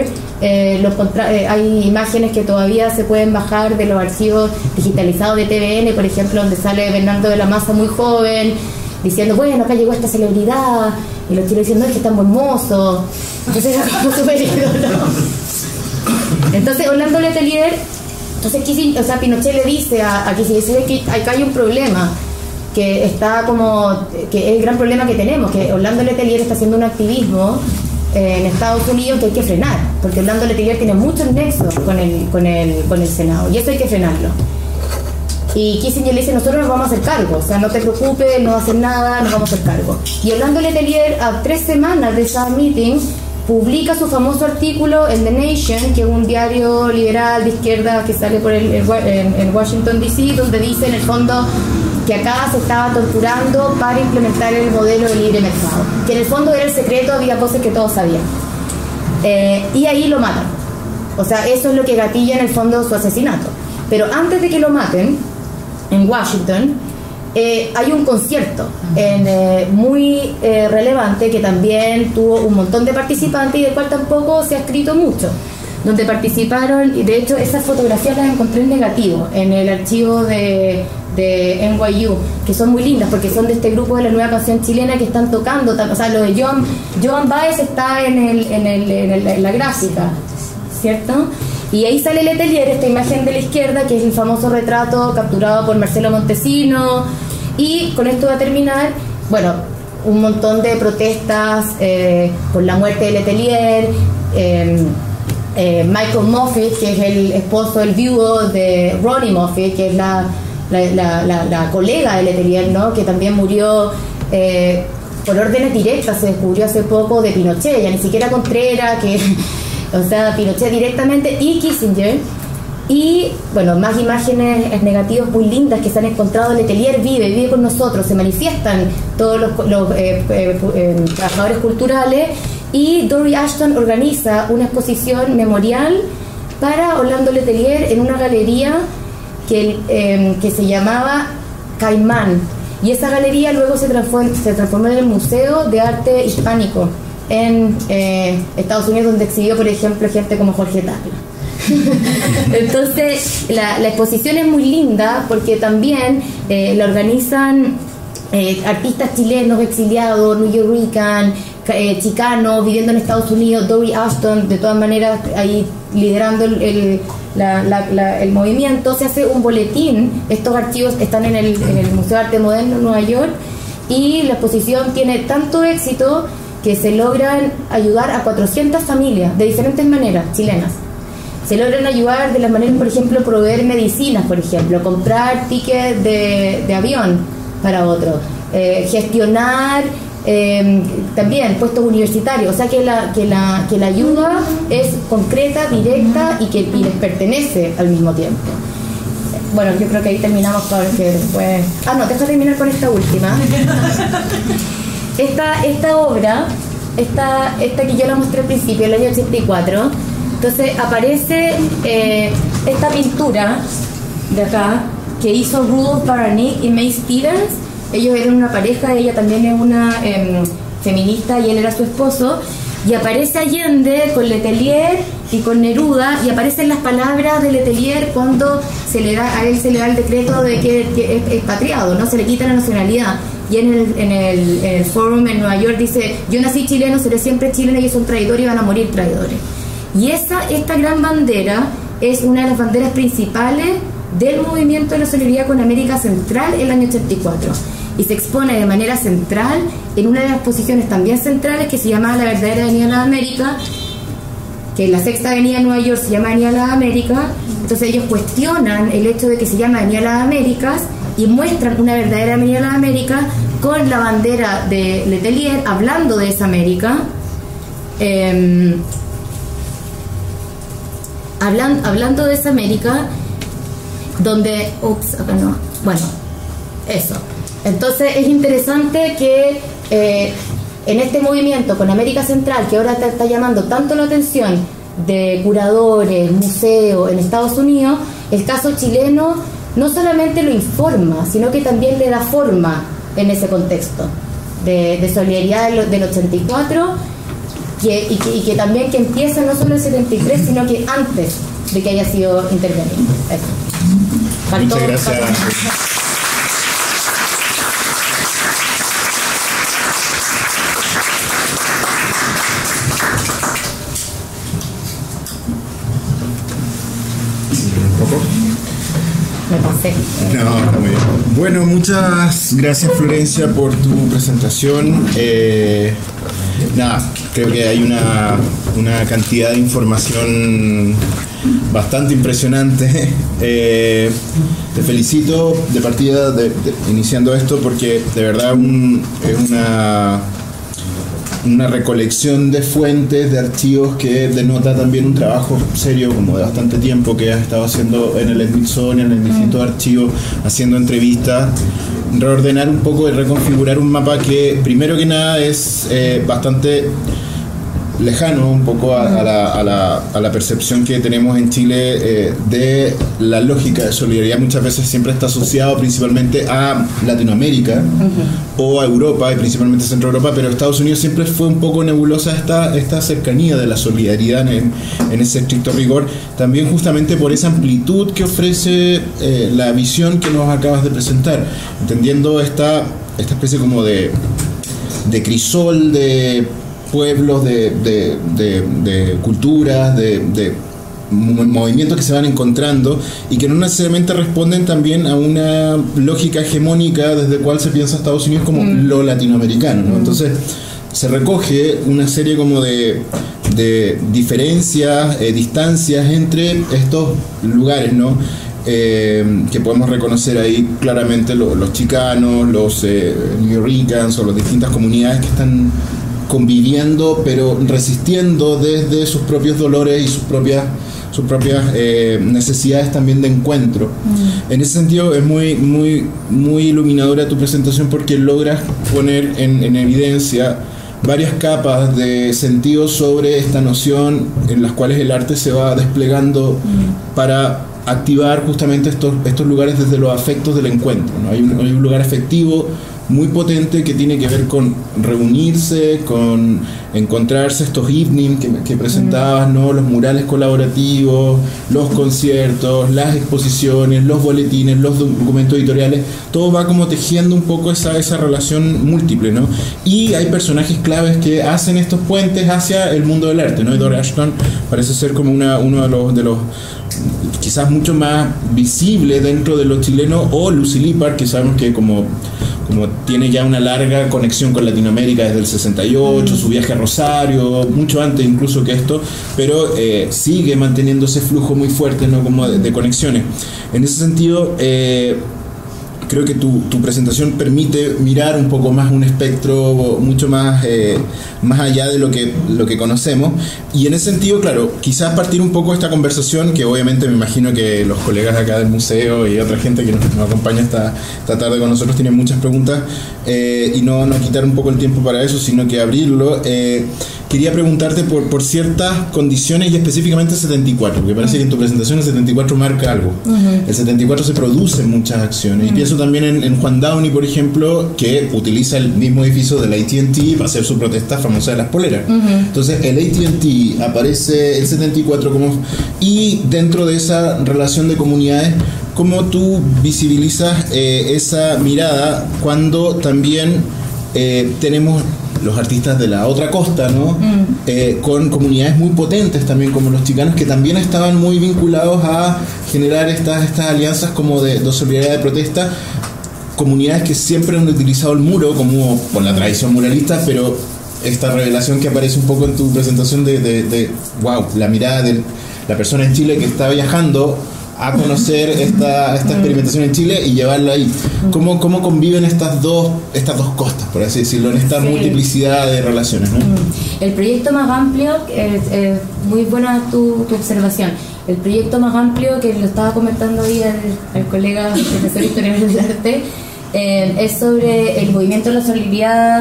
Hay imágenes que todavía se pueden bajar de los archivos digitalizados de TVN, por ejemplo, donde sale Bernardo de la Maza muy joven, diciendo, bueno, acá llegó esta celebridad. Y los chilenos diciendo, es que es tan buen mozo. Entonces era como súper ídolo. Entonces Orlando Letelier, Pinochet le dice a Kissinger que acá hay un problema, que está que es el gran problema que tenemos, que Orlando Letelier está haciendo un activismo en Estados Unidos que hay que frenar, porque Orlando Letelier tiene muchos nexos con el Senado, y eso hay que frenarlo. Y Kissinger le dice, nosotros nos vamos a hacer cargo, o sea, no te preocupes, no va a hacer nada, nos vamos a hacer cargo. Y Orlando Letelier, a 3 semanas de esa meeting, publica su famoso artículo en The Nation, que es un diario liberal de izquierda que sale en Washington DC, donde dice en el fondo que acá se estaba torturando para implementar el modelo de libre mercado, que en el fondo era el secreto, había cosas que todos sabían. Y ahí lo matan. O sea, eso es lo que gatilla en el fondo su asesinato. Pero antes de que lo maten, en Washington, hay un concierto muy relevante que también tuvo un montón de participantes y del cual tampoco se ha escrito mucho, donde participaron, y de hecho esas fotografías las encontré en negativo en el archivo de NYU, que son muy lindas porque son de este grupo de la Nueva Canción Chilena que están tocando, o sea, lo de Joan Baez está en la gráfica, ¿cierto? Y ahí sale Letelier, esta imagen de la izquierda, que es el famoso retrato capturado por Marcelo Montesino. Y con esto va a terminar, bueno, un montón de protestas por la muerte de Letelier. Michael Moffitt, que es el esposo, el viudo de Ronnie Moffitt, que es la colega de Letelier, ¿no? Que también murió por órdenes directas, se descubrió hace poco, de Pinochet, ya ni siquiera Contreras, o sea, Pinochet directamente, y Kissinger. Y bueno, más imágenes negativas muy lindas que se han encontrado. Letelier vive con nosotros, se manifiestan todos los trabajadores culturales, y Dory Ashton organiza una exposición memorial para Orlando Letelier en una galería que se llamaba Caimán, y esa galería luego se transformó en el Museo de Arte Hispánico en Estados Unidos, donde exhibió, por ejemplo, gente como Jorge Tacla. Entonces la exposición es muy linda porque también la organizan artistas chilenos exiliados, newyorrican, chicanos viviendo en Estados Unidos. Dory Ashton, de todas maneras, ahí liderando el movimiento. Se hace un boletín, estos archivos están en el Museo de Arte Moderno en Nueva York, y la exposición tiene tanto éxito que se logran ayudar a 400 familias de diferentes maneras chilenas. Se logran ayudar de las maneras, por ejemplo, proveer medicinas, por ejemplo, comprar tickets de avión para otros, gestionar también puestos universitarios. O sea que la ayuda es concreta, directa, y les pertenece al mismo tiempo. Bueno, yo creo que ahí terminamos, porque después... deja terminar con esta última. Esta obra, esta que yo la mostré al principio, el año 84, entonces aparece esta pintura de acá que hizo Rudolph Baranik y May Stevens. Ellos eran una pareja, ella también es una feminista y él era su esposo, y aparece Allende con Letelier y con Neruda, y aparecen las palabras de Letelier cuando a él se le da el decreto de que es expatriado, ¿no? Se le quita la nacionalidad. Y en el Forum en Nueva York dice: yo nací chileno, seré siempre chileno, ellos son traidores y van a morir traidores. Y esta gran bandera es una de las banderas principales del movimiento de la solidaridad con América Central en el año 84. Y se expone de manera central en una de las posiciones también centrales, que se llama la verdadera Avenida de las Américas, que en la Sexta Avenida de Nueva York se llama Avenida de las Américas. Entonces ellos cuestionan el hecho de que se llama Avenida de las Américas y muestran una verdadera Avenida de las Américas con la bandera de Letelier hablando de esa América, hablando de esa América donde... acá no. Bueno, eso. Entonces es interesante que en este movimiento con América Central, que ahora te está llamando tanto la atención de curadores, museos en Estados Unidos, el caso chileno no solamente lo informa, sino que también le da forma en ese contexto de solidaridad del 84, y que también que empieza no solo en el 73, sino que antes de que haya sido intervenido. Muchas gracias. Me pasé. No, está muy bien. Bueno, muchas gracias, Florencia, por tu presentación. Nada, creo que hay una cantidad de información bastante impresionante. Te felicito de partida iniciando esto, porque de verdad es una recolección de fuentes, de archivos, que denota también un trabajo serio, como de bastante tiempo, que has estado haciendo en el Smithsonian, en distintos archivos, haciendo entrevistas, reordenar un poco y reconfigurar un mapa que, primero que nada, es bastante lejano un poco a la percepción que tenemos en Chile de la lógica de solidaridad. Muchas veces siempre está asociado principalmente a Latinoamérica o a Europa, y principalmente a Centro Europa, pero Estados Unidos siempre fue un poco nebulosa esta cercanía de la solidaridad en ese estricto rigor, también justamente por esa amplitud que ofrece la visión que nos acabas de presentar, entendiendo esta especie como de crisol de pueblos, de culturas, de movimientos que se van encontrando y que no necesariamente responden también a una lógica hegemónica desde cual se piensa Estados Unidos como lo latinoamericano, ¿no? Entonces se recoge una serie como de diferencias, distancias entre estos lugares, ¿no? Que podemos reconocer ahí claramente los chicanos, los New Yorkers o las distintas comunidades que están conviviendo, pero resistiendo desde sus propios dolores y sus propias necesidades también de encuentro. En ese sentido es muy iluminadora tu presentación, porque logras poner en evidencia varias capas de sentido sobre esta noción en las cuales el arte se va desplegando para activar justamente estos lugares desde los afectos del encuentro, ¿no? Hay un lugar afectivo muy potente que tiene que ver con reunirse, con encontrarse, estos evening que presentabas, ¿no? Los murales colaborativos, los conciertos, las exposiciones, los boletines, los documentos editoriales, todo va como tejiendo un poco esa relación múltiple, ¿no? Y hay personajes claves que hacen estos puentes hacia el mundo del arte, ¿no? Y Dora Ashton parece ser como uno de los quizás mucho más visible dentro de los chilenos, o Lucy Lippard, que sabemos que como tiene ya una larga conexión con Latinoamérica desde el 68, su viaje a Rosario, mucho antes incluso que esto, pero sigue manteniendo ese flujo muy fuerte, ¿no? Como de conexiones. En ese sentido, creo que tu presentación permite mirar un poco más un espectro mucho más allá de lo que conocemos, y en ese sentido, claro, quizás partir un poco de esta conversación, que obviamente me imagino que los colegas acá del museo y otra gente que nos acompaña esta tarde con nosotros tienen muchas preguntas, y no quitar un poco el tiempo para eso, sino que abrirlo. Quería preguntarte por ciertas condiciones, y específicamente el 74, porque parece que en tu presentación el 74 marca algo. El 74 se producen muchas acciones, y pienso también en Juan Downey, por ejemplo, que utiliza el mismo edificio del AT&T para hacer su protesta famosa de las poleras. Entonces el AT&T aparece el 74 y dentro de esa relación de comunidades, ¿cómo tú visibilizas esa mirada cuando también tenemos los artistas de la otra costa, ¿no? Con comunidades muy potentes también, como los chicanos, que también estaban muy vinculados a generar estas alianzas como de solidaridad, de protesta, comunidades que siempre han utilizado el muro como con la tradición muralista, pero esta revelación que aparece un poco en tu presentación de wow, la mirada de la persona en Chile que está viajando a conocer esta experimentación en Chile y llevarla ahí. ¿Cómo conviven estas dos costas, por así decirlo, en esta multiplicidad de relaciones, ¿no? El proyecto más amplio, muy buena tu observación, el proyecto más amplio, que lo estaba comentando hoy al colega profesor historiador del arte, es sobre el movimiento de la solidaridad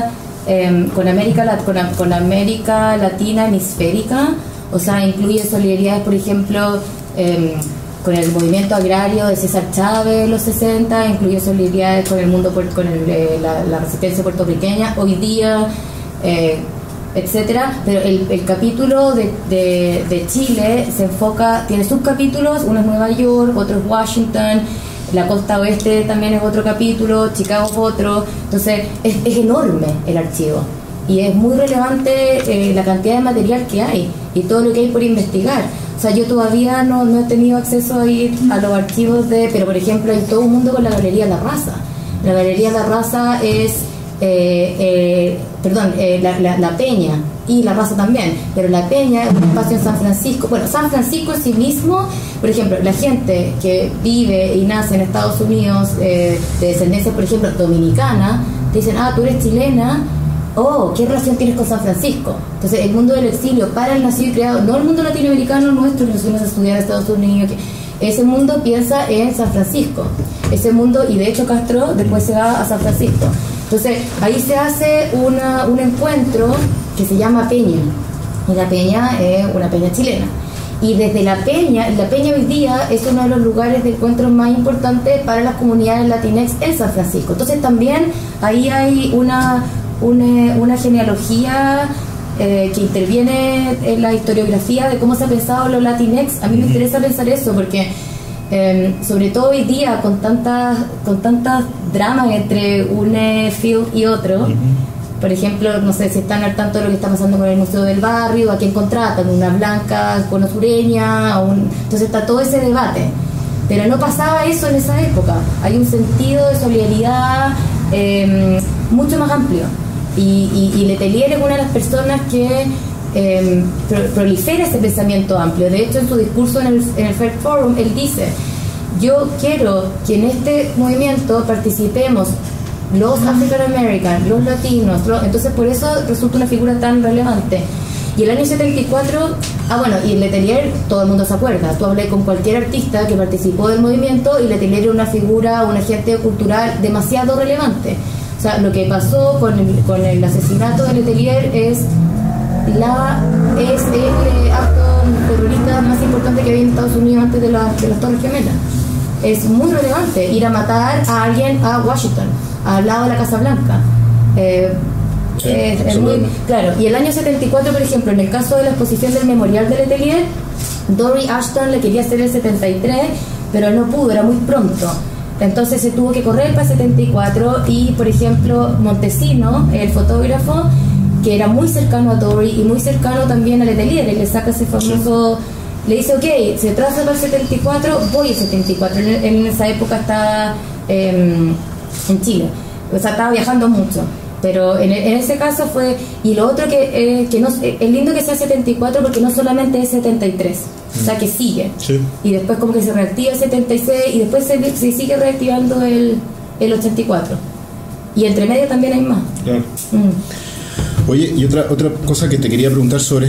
con América Latina hemisférica, o sea, incluye solidaridades, por ejemplo, con el movimiento agrario de César Chávez en los 60, incluye solidaridades con el mundo, la resistencia puertorriqueña, hoy día, etcétera. Pero el capítulo de Chile se enfoca, tiene subcapítulos, uno es Nueva York, otro es Washington, la costa oeste también es otro capítulo, Chicago es otro. Entonces es enorme el archivo y es muy relevante la cantidad de material que hay y todo lo que hay por investigar. O sea, yo todavía no he tenido acceso a ir a los archivos pero por ejemplo hay todo un mundo con la Galería La Raza. La Galería La Raza es la Peña y La Raza también, pero La Peña es un espacio en San Francisco. Bueno, San Francisco en sí mismo, por ejemplo, la gente que vive y nace en Estados Unidos de descendencia, por ejemplo, dominicana, te dicen, tú eres chilena, ¿qué relación tienes con San Francisco? Entonces el mundo del exilio para el nacido y criado, no el mundo latinoamericano nuestro que nos fuimos a estudiar a Estados Unidos, ese mundo piensa en San Francisco, ese mundo, y de hecho Castro después se va a San Francisco. Entonces ahí se hace un encuentro que se llama Peña, y la Peña es una peña chilena, y desde la Peña hoy día es uno de los lugares de encuentro más importantes para las comunidades latinex en San Francisco. Entonces también ahí hay una genealogía que interviene en la historiografía de cómo se ha pensado los latinex. A mí me interesa pensar eso porque sobre todo hoy día con tantas dramas entre un field y otro. Por ejemplo, no sé si están al tanto de lo que está pasando con el Museo del Barrio, a quién contratan, una blanca con sureña, entonces está todo ese debate, pero no pasaba eso en esa época. Hay un sentido de solidaridad mucho más amplio, y Letelier es una de las personas que prolifera ese pensamiento amplio. De hecho, en su discurso en el Fair Forum, él dice: yo quiero que en este movimiento participemos los African American, los latinos, entonces por eso resulta una figura tan relevante. Y el año 74, y en Letelier todo el mundo se acuerda. Tú hablé con cualquier artista que participó del movimiento y Letelier era una figura, un agente cultural demasiado relevante. O sea, lo que pasó con el asesinato de Letelier es el acto terrorista más importante que había en Estados Unidos antes de las Torres Gemelas. Es muy relevante ir a matar a alguien a Washington, al lado de la Casa Blanca. Es muy claro. Y el año 74, por ejemplo, en el caso de la exposición del memorial de Letelier, Dory Ashton le quería hacer el 73, pero no pudo, era muy pronto. Entonces se tuvo que correr para el 74 y, por ejemplo, Montesino, el fotógrafo, que era muy cercano a Dory y muy cercano también a Letelier, él le saca ese famoso... Le dice, ok, se traza para el 74, voy al 74. En esa época estaba en Chile, o sea, estaba viajando mucho. Pero en ese caso fue... Y lo otro que no, es lindo que sea 74 porque no solamente es 73, o sea, que sigue. Sí. Y después como que se reactiva el 76 y después se sigue reactivando el 84. Y entre medio también hay más. Claro. Oye, y otra cosa que te quería preguntar sobre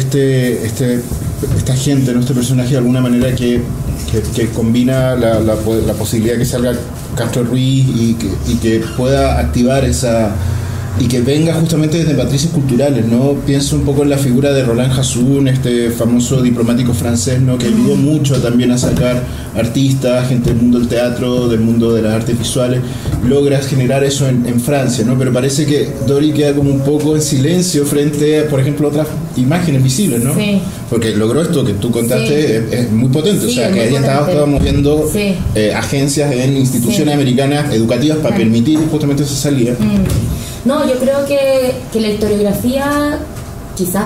esta gente, ¿no? Este personaje de alguna manera que combina la posibilidad de que salga Castro Ruiz y que pueda activar esa... y que venga justamente desde matrices culturales, ¿no? Pienso un poco en la figura de Roland Hassoun, este famoso diplomático francés, ¿no? Que ayudó mucho también a sacar artistas, gente del mundo del teatro, del mundo de las artes visuales. Logras generar eso en Francia, ¿no? Pero parece que Dory queda como un poco en silencio frente a, por ejemplo, otras imágenes visibles, ¿no? Sí. Porque logró esto que tú contaste, sí. es muy potente. Sí, o sea, que ahí estábamos viendo sí. Agencias en instituciones sí. americanas educativas para permitir justamente esa salida. No, yo creo que la historiografía, quizás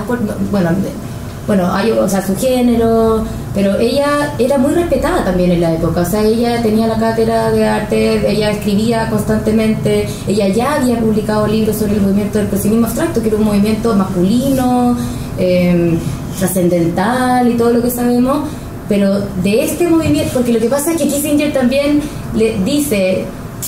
hay, o sea, su género, pero ella era muy respetada también en la época. O sea, ella tenía la cátedra de arte, ella escribía constantemente, ella ya había publicado libros sobre el movimiento del expresionismo abstracto, que era un movimiento masculino, trascendental y todo lo que sabemos. Pero de este movimiento, porque lo que pasa es que Kissinger también le dice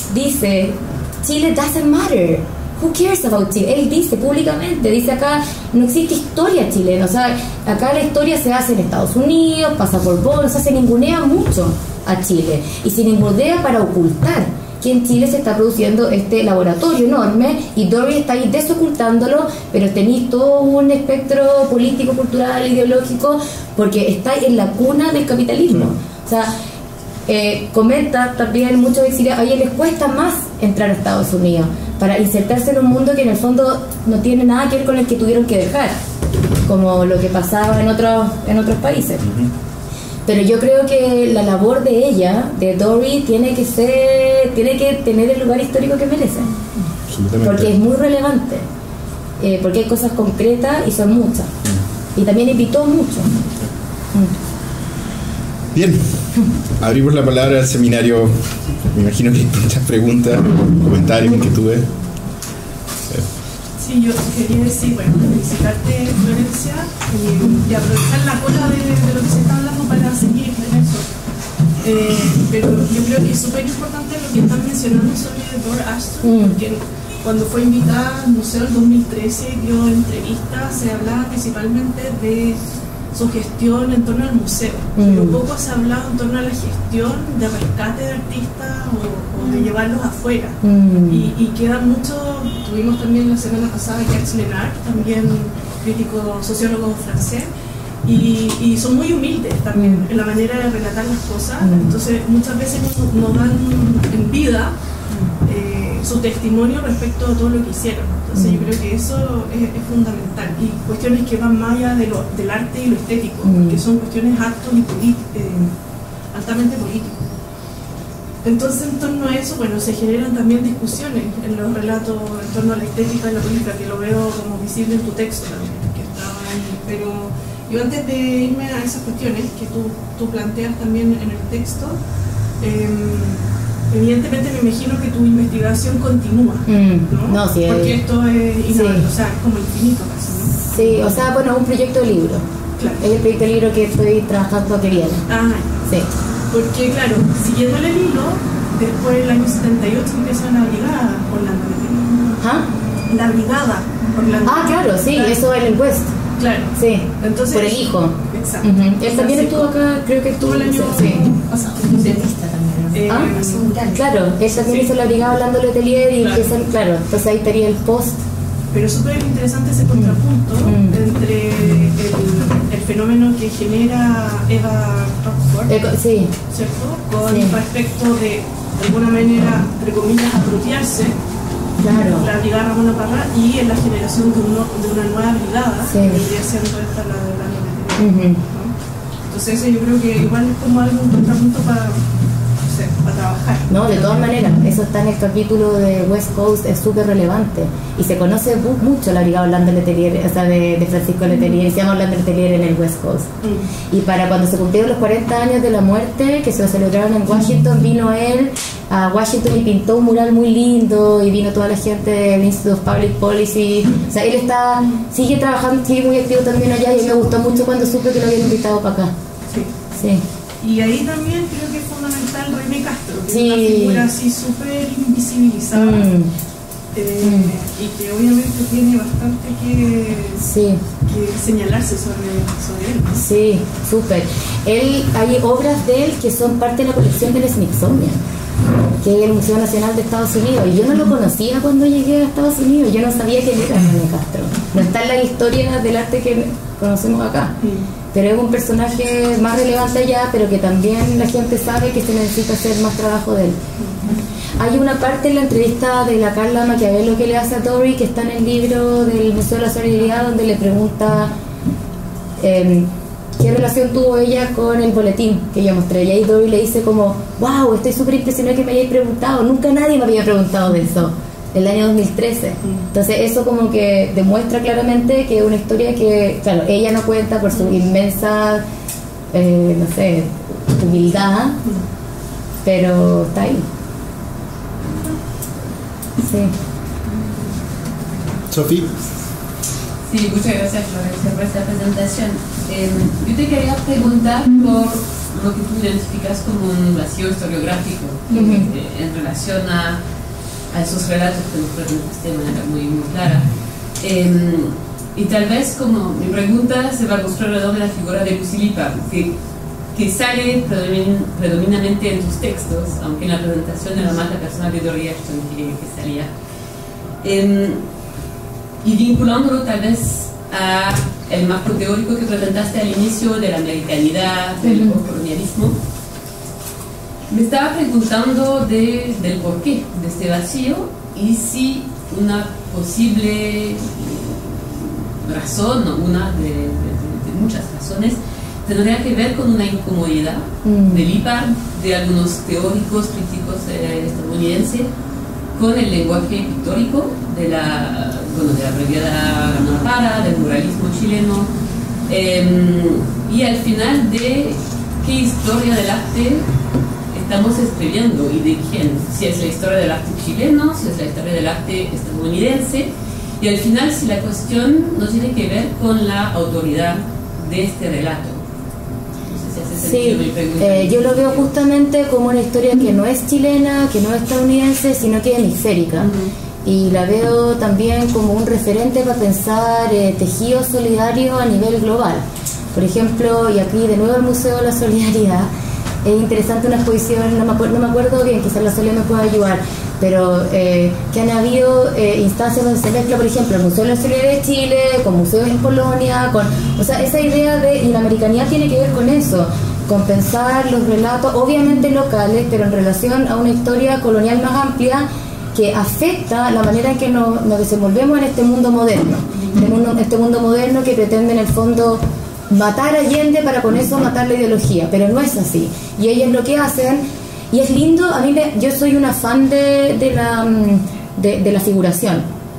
Chile doesn't matter. Who cares about Chile? Él dice públicamente, dice acá no existe historia chilena, o sea, acá la historia se hace en Estados Unidos, pasa por Bonn, o sea, se ningunea mucho a Chile y se ningunea para ocultar que en Chile se está produciendo este laboratorio enorme y Dory está ahí desocultándolo, pero tenéis todo un espectro político, cultural, ideológico, porque está en la cuna del capitalismo. O sea, comenta también muchos exiliados, a ellos les cuesta más entrar a Estados Unidos para insertarse en un mundo que en el fondo no tiene nada que ver con el que tuvieron que dejar, como lo que pasaba en otros países. Pero yo creo que la labor de ella, de Dory, tiene que tener el lugar histórico que merece, porque es muy relevante, porque hay cosas concretas y son muchas, y también invitó mucho. Bien, abrimos la palabra al seminario. Me imagino que hay muchas preguntas, comentarios, inquietudes. Sí, yo quería decir, bueno, felicitarte, Florencia, y aprovechar la cola de lo que se está hablando para seguir en eso. Pero yo creo que es súper importante lo que están mencionando sobre Dor Ashton, porque cuando fue invitada al museo en 2013 dio entrevistas, se hablaba principalmente de su gestión en torno al museo, pero poco se ha hablado en torno a la gestión de rescate de artistas o de llevarlos afuera, y queda mucho. Tuvimos también la semana pasada a Jacques Lenard, también crítico sociólogo francés, y son muy humildes también en la manera de relatar las cosas, entonces muchas veces nos dan en vida su testimonio respecto a todo lo que hicieron. Entonces yo creo que eso es fundamental, y cuestiones que van más allá del arte y lo estético, que son cuestiones actos y altamente políticos. Entonces, en torno a eso, bueno, se generan también discusiones en los relatos en torno a la estética y la política, que lo veo como visible en tu texto también, que estaba ahí. Pero yo, antes de irme a esas cuestiones que tú planteas también en el texto, evidentemente me imagino que tu investigación continúa, ¿no? No, sí, porque esto es inagotable, o sea, es como infinito casi, ¿no? Sí, o sea, bueno, un proyecto de libro. Claro. Es el proyecto de libro que estoy trabajando que viene. Sí. Porque, claro, siguiendo el hilo, después del año 78 empieza la brigada Orlando Letelier. ¿Ah? La brigada Orlando. Claro, sí, claro. Eso en el West. Claro. Sí, entonces, por el hijo. Exacto. Él también estuvo acá, creo que estuvo el año pasado. Dentista también. Claro, él también hizo la brigada Orlando Letelier y empiezan, claro, entonces ahí estaría el post. Pero es súper interesante ese contrapunto entre el fenómeno que genera Eva Rockford, sí. ¿cierto? Con respecto de alguna manera, entre comillas, apropiarse, claro, la brigada Ramona Parra, y en la generación de una nueva brigada, que vendría siendo esta la de la Letelier, ¿no? Entonces yo creo que igual es como algo, un contrapunto para trabajar. No, de todas maneras, eso está en el capítulo de West Coast, es súper relevante y se conoce mucho la brigada Orlando Letelier, o sea, de Francisco Letelier, se llama Orlando Letelier en el West Coast. Y para cuando se cumplieron los 40 años de la muerte, que se celebraron en Washington, vino él a Washington y pintó un mural muy lindo, y vino toda la gente del Institute of Public Policy. O sea, él sigue trabajando, sigue muy activo también allá, y me gustó mucho cuando supe que lo habían invitado para acá. Sí. Y ahí también creo que es fundamental René Castro, que sí, es una figura así súper invisibilizada, y que obviamente tiene bastante que señalarse sobre él, ¿no? Sí, súper. Hay obras de él que son parte de la colección del Smithsonian, que es el Museo Nacional de Estados Unidos, y yo no lo conocía cuando llegué a Estados Unidos, yo no sabía quién era René Castro. No está en la historia del arte que conocemos acá. Pero es un personaje más relevante allá, pero que también la gente sabe que se necesita hacer más trabajo de él. Hay una parte en la entrevista de la Carla Maquiavelo que le hace a Dory, que está en el libro del Museo de la Solidaridad, donde le pregunta qué relación tuvo ella con el boletín que yo mostré. Y ahí Dory le dice como, wow, estoy súper impresionada que me hayáis preguntado, nunca nadie me había preguntado de eso. El año 2013. Entonces eso como que demuestra claramente que es una historia que, claro, ella no cuenta por su inmensa, no sé, humildad, pero está ahí. Sí. Sofía. Sí, muchas gracias, Florencia, por esta presentación. Yo te quería preguntar por lo que tú identificas como un vacío historiográfico en relación a esos relatos que nos presentaste de manera muy, muy clara. Y tal vez como mi pregunta se va a construir alrededor de la figura de Lucy Lippard, que que sale predominantemente en tus textos, aunque en la presentación era más la persona de Dori Ashton que salía. Y vinculándolo tal vez a el marco teórico que presentaste al inicio de la americanidad, del postcolonialismo, me estaba preguntando del porqué de este vacío y si una posible razón, una de muchas razones, tendría que ver con una incomodidad del IPAR, de algunos teóricos críticos estadounidenses, con el lenguaje pictórico de la brigada Guanabara, del muralismo chileno, y al final de qué historia del arte estamos escribiendo y de quién, si es la historia del arte chileno, si es la historia del arte estadounidense, y al final si la cuestión no tiene que ver con la autoridad de este relato. Sí, yo lo veo justamente como una historia que no es chilena, que no es estadounidense, sino que es hemisférica. Y la veo también como un referente para pensar tejidos solidarios a nivel global. Por ejemplo, y aquí de nuevo el Museo de la Solidaridad, es interesante una exposición, no me acuerdo bien, quizás la Solia me pueda ayudar, pero que han habido instancias donde se mezcla, por ejemplo, el Museo de la Solidaridad de Chile con museos en Polonia, o sea, esa idea y la americanidad tiene que ver con eso, con pensar los relatos, obviamente locales, pero en relación a una historia colonial más amplia que afecta la manera en que nos desenvolvemos en este mundo moderno, este mundo moderno que pretende en el fondo matar a Allende para con eso matar la ideología, pero no es así, y ellos lo que hacen, y es lindo, yo soy una fan de la figuración.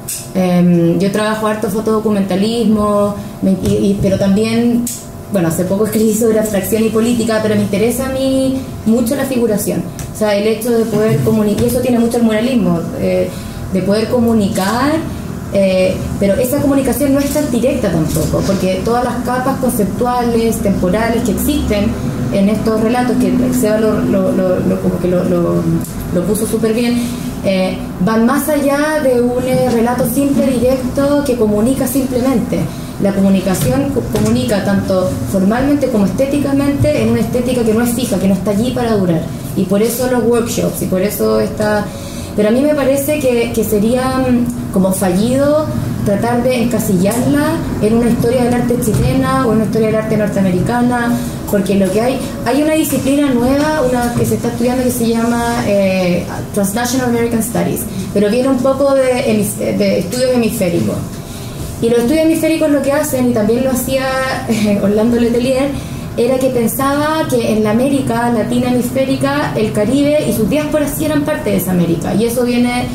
Yo trabajo harto fotodocumentalismo, pero también, bueno, hace poco escribí sobre abstracción y política, pero me interesa a mí mucho la figuración, o sea, el hecho de poder comunicar, y eso tiene mucho el muralismo, de poder comunicar, pero esa comunicación no es tan directa tampoco, porque todas las capas conceptuales, temporales que existen en estos relatos, que Seba como que lo puso súper bien, van más allá de un relato simple, directo, que comunica simplemente. La comunicación comunica tanto formalmente como estéticamente, en una estética que no es fija, que no está allí para durar, y por eso los workshops, y por eso está... Pero a mí me parece que sería como fallido tratar de encasillarla en una historia del arte chilena o en una historia del arte norteamericana, porque lo que hay una disciplina nueva, una que se está estudiando, que se llama Transnational American Studies, pero viene un poco de estudios hemisféricos. Y los estudios hemisféricos lo que hacen, y también lo hacía Orlando Letelier, era que pensaba que en la América Latina hemisférica, el Caribe y sus diásporas sí eran parte de esa América, y eso viene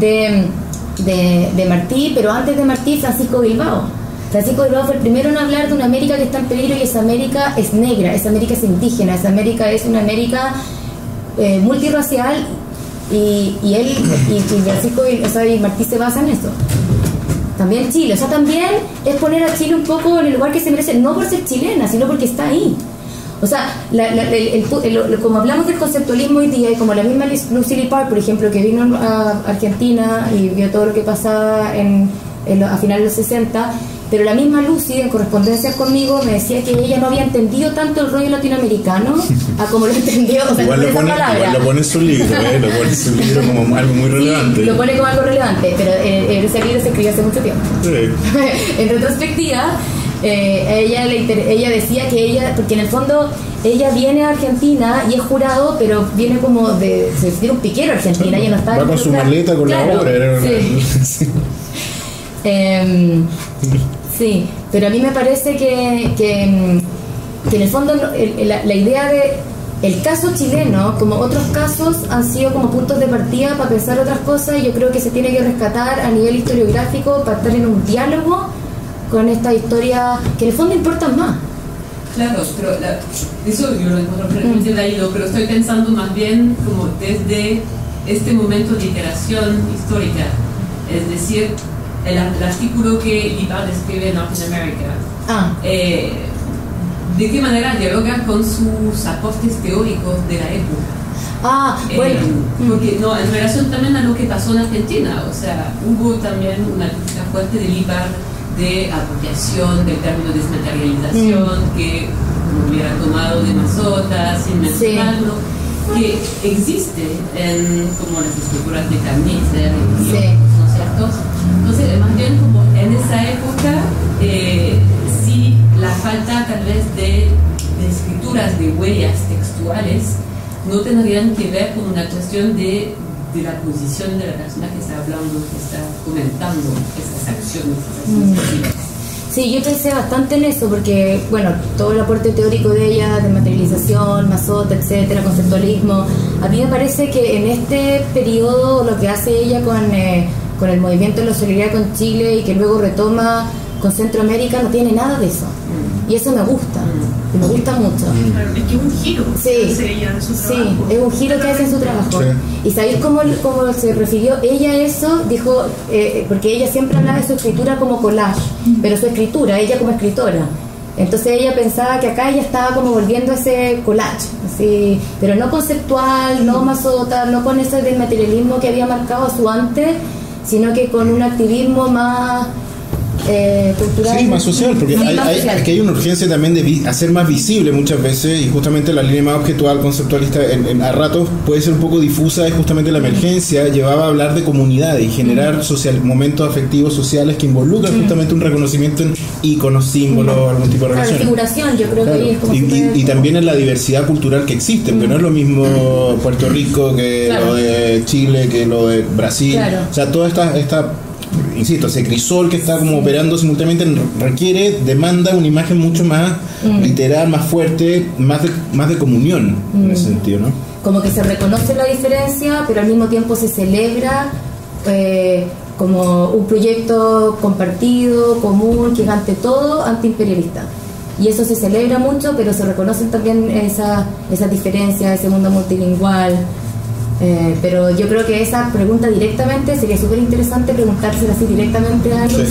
de Martí, pero antes de Martí, Francisco Bilbao. Francisco Bilbao fue el primero en hablar de una América que está en peligro, y esa América es negra, esa América es indígena, esa América es una América multirracial, y Francisco, o sea, y Martí se basa en eso. También Chile, o sea, también es poner a Chile un poco en el lugar que se merece, no por ser chilena, sino porque está ahí. O sea, como hablamos del conceptualismo hoy día, y como la misma Lucy Lippard, por ejemplo, que vino a Argentina y vio todo lo que pasaba a finales de los 60, pero la misma Lucy, en correspondencias conmigo, me decía que ella no había entendido tanto el rollo latinoamericano a como lo entendió, o sea, igual lo pone en su libro, lo pone en su libro como algo muy relevante. Sí, lo pone como algo relevante, pero ese libro se escribió hace mucho tiempo. Sí. En retrospectiva, ella decía que ella, porque en el fondo ella viene a Argentina y es jurado, pero viene como se tiene un piquero a Argentina, ella no está... Va con su maleta, con la obra. Sí. Sí, pero a mí me parece que en el fondo la idea de el caso chileno, como otros casos, han sido como puntos de partida para pensar otras cosas, y yo creo que se tiene que rescatar a nivel historiográfico para estar en un diálogo con estas historias que en el fondo importan más. Claro, pero eso yo lo encuentro perfectamente válido, pero estoy pensando más bien como desde este momento de iteración histórica, es decir, el artículo que Lippard escribe en Art in America, ¿de qué manera dialoga con sus aportes teóricos de la época? Bueno. Porque no, en relación también a lo que pasó en Argentina, o sea, hubo también una crítica fuerte de Lippard de apropiación del término desmaterialización, que como hubiera tomado de Mazzotta, sin mencionarlo, que existe en como las esculturas de Carnicer, ¿no es cierto? Entonces, más bien como en esa época, sí, la falta tal vez de escrituras, de huellas textuales, no tendrían que ver con una cuestión de la posición de la persona que está hablando, que está comentando esas acciones, esas actividades. Sí, yo pensé bastante en eso porque, bueno, todo el aporte teórico de ella, de materialización, Mazzotta, etcétera, conceptualismo, a mí me parece que en este periodo lo que hace ella con el movimiento de la solidaridad con Chile y que luego retoma con Centroamérica no tiene nada de eso. Y eso me gusta, y me gusta mucho. Claro, es que es un giro que hace ella en su trabajo. Sí, es un giro que hace en su trabajo. Sí. ¿Y sabéis cómo se refirió ella a eso? Dijo, porque ella siempre hablaba de su escritura como collage, pero su escritura, ella como escritora. Entonces ella pensaba que acá ella estaba como volviendo a ese collage, así, pero no conceptual, no Mazzotta, no con ese del materialismo que había marcado a su antes, sino que con un activismo más cultural. Sí, más social, porque aquí hay una urgencia también de hacer más visible muchas veces, y justamente la línea más objetual, conceptualista, a ratos puede ser un poco difusa, es justamente la emergencia, llevaba a hablar de comunidades y generar momentos afectivos sociales que involucran justamente un reconocimiento en íconos, símbolos, algún tipo de relación. Figuración, yo creo que es como y también en la diversidad cultural que existe, porque no es lo mismo Puerto Rico que lo de Chile, que lo de Brasil, o sea, toda esta insisto, ese crisol que está como operando simultáneamente demanda una imagen mucho más literal, más fuerte, más de comunión en ese sentido, ¿no? Como que se reconoce la diferencia, pero al mismo tiempo se celebra como un proyecto compartido, común, que es ante todo antiimperialista. Y eso se celebra mucho, pero se reconocen también esas diferencias, ese mundo multilingüal. Pero yo creo que esa pregunta directamente sería súper interesante preguntársela así directamente a alguien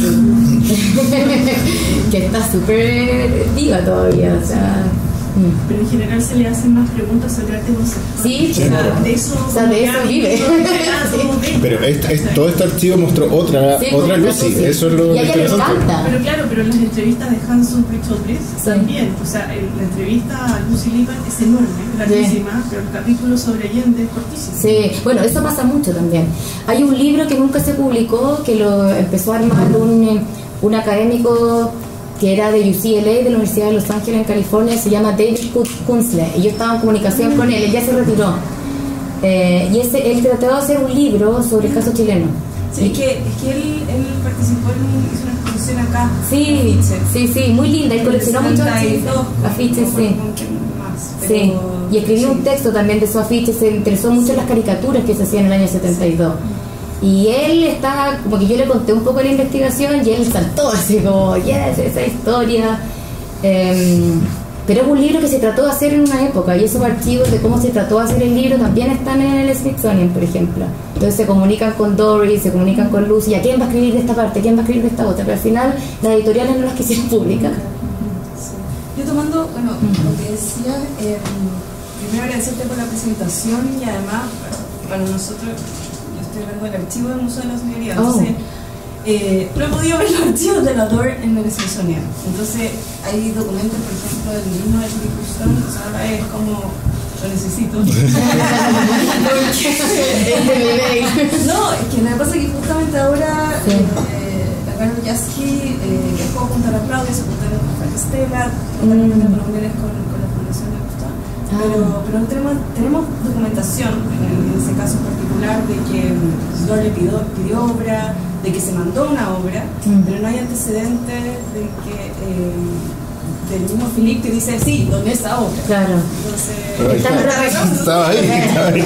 que está súper viva todavía, o sea. Pero en general se le hacen más preguntas sobre arte conceptual. Sí, de eso vive. Pero todo este archivo mostró otra luz, eso es lo y a ella le encanta. Pero claro, pero las entrevistas de Hans Ulrich Obrist también, o sea, la entrevista a Lucy Lippmann es enorme, larguísima, pero el capítulo sobre Allende es cortísimo. Sí, bueno, eso pasa mucho también. Hay un libro que nunca se publicó, que lo empezó a armar un académico que era de UCLA, de la Universidad de Los Ángeles en California, se llama David Kunzle, y yo estaba en comunicación con él ya se retiró. Y él trató de hacer un libro sobre el caso chileno. Sí, es que él participó hizo una exposición acá. Sí, muy linda, él coleccionó muchos afiches, sí. Y escribió un texto también de esos afiches, se interesó mucho en las caricaturas que se hacían en el año 72. Y él está, como que yo le conté un poco de la investigación y él saltó así como, esa historia. Pero es un libro que se trató de hacer en una época, y esos archivos de cómo se trató de hacer el libro también están en el Smithsonian, por ejemplo. Entonces se comunican con Doris, se comunican con Lucy, ¿a quién va a escribir de esta parte? ¿Quién va a escribir de esta otra? Pero al final las editoriales no las quisieron publicar. Yo tomando, lo que decía, primero agradecerte por la presentación y además, para nosotros, estoy hablando del archivo del Museo de la Solidaridad, entonces no he podido ver los archivos de la DOR en el Smithsonian. Entonces hay documentos, por ejemplo, del mismo de Chile, ahora es como lo necesito. No, es que me pasa que justamente ahora la Carol Yaski viajó junto a la Claudia, se juntaron con Frank Estela, totalmente reuniones con la Fundación de Gustavo. Pero tenemos documentación, en ese caso en particular, de que Dor le pidió obra, de que se mandó una obra, pero no hay antecedentes de que del mismo Philippe que dice, sí, ¿dónde está obra? Claro. Entonces, estaba ahí.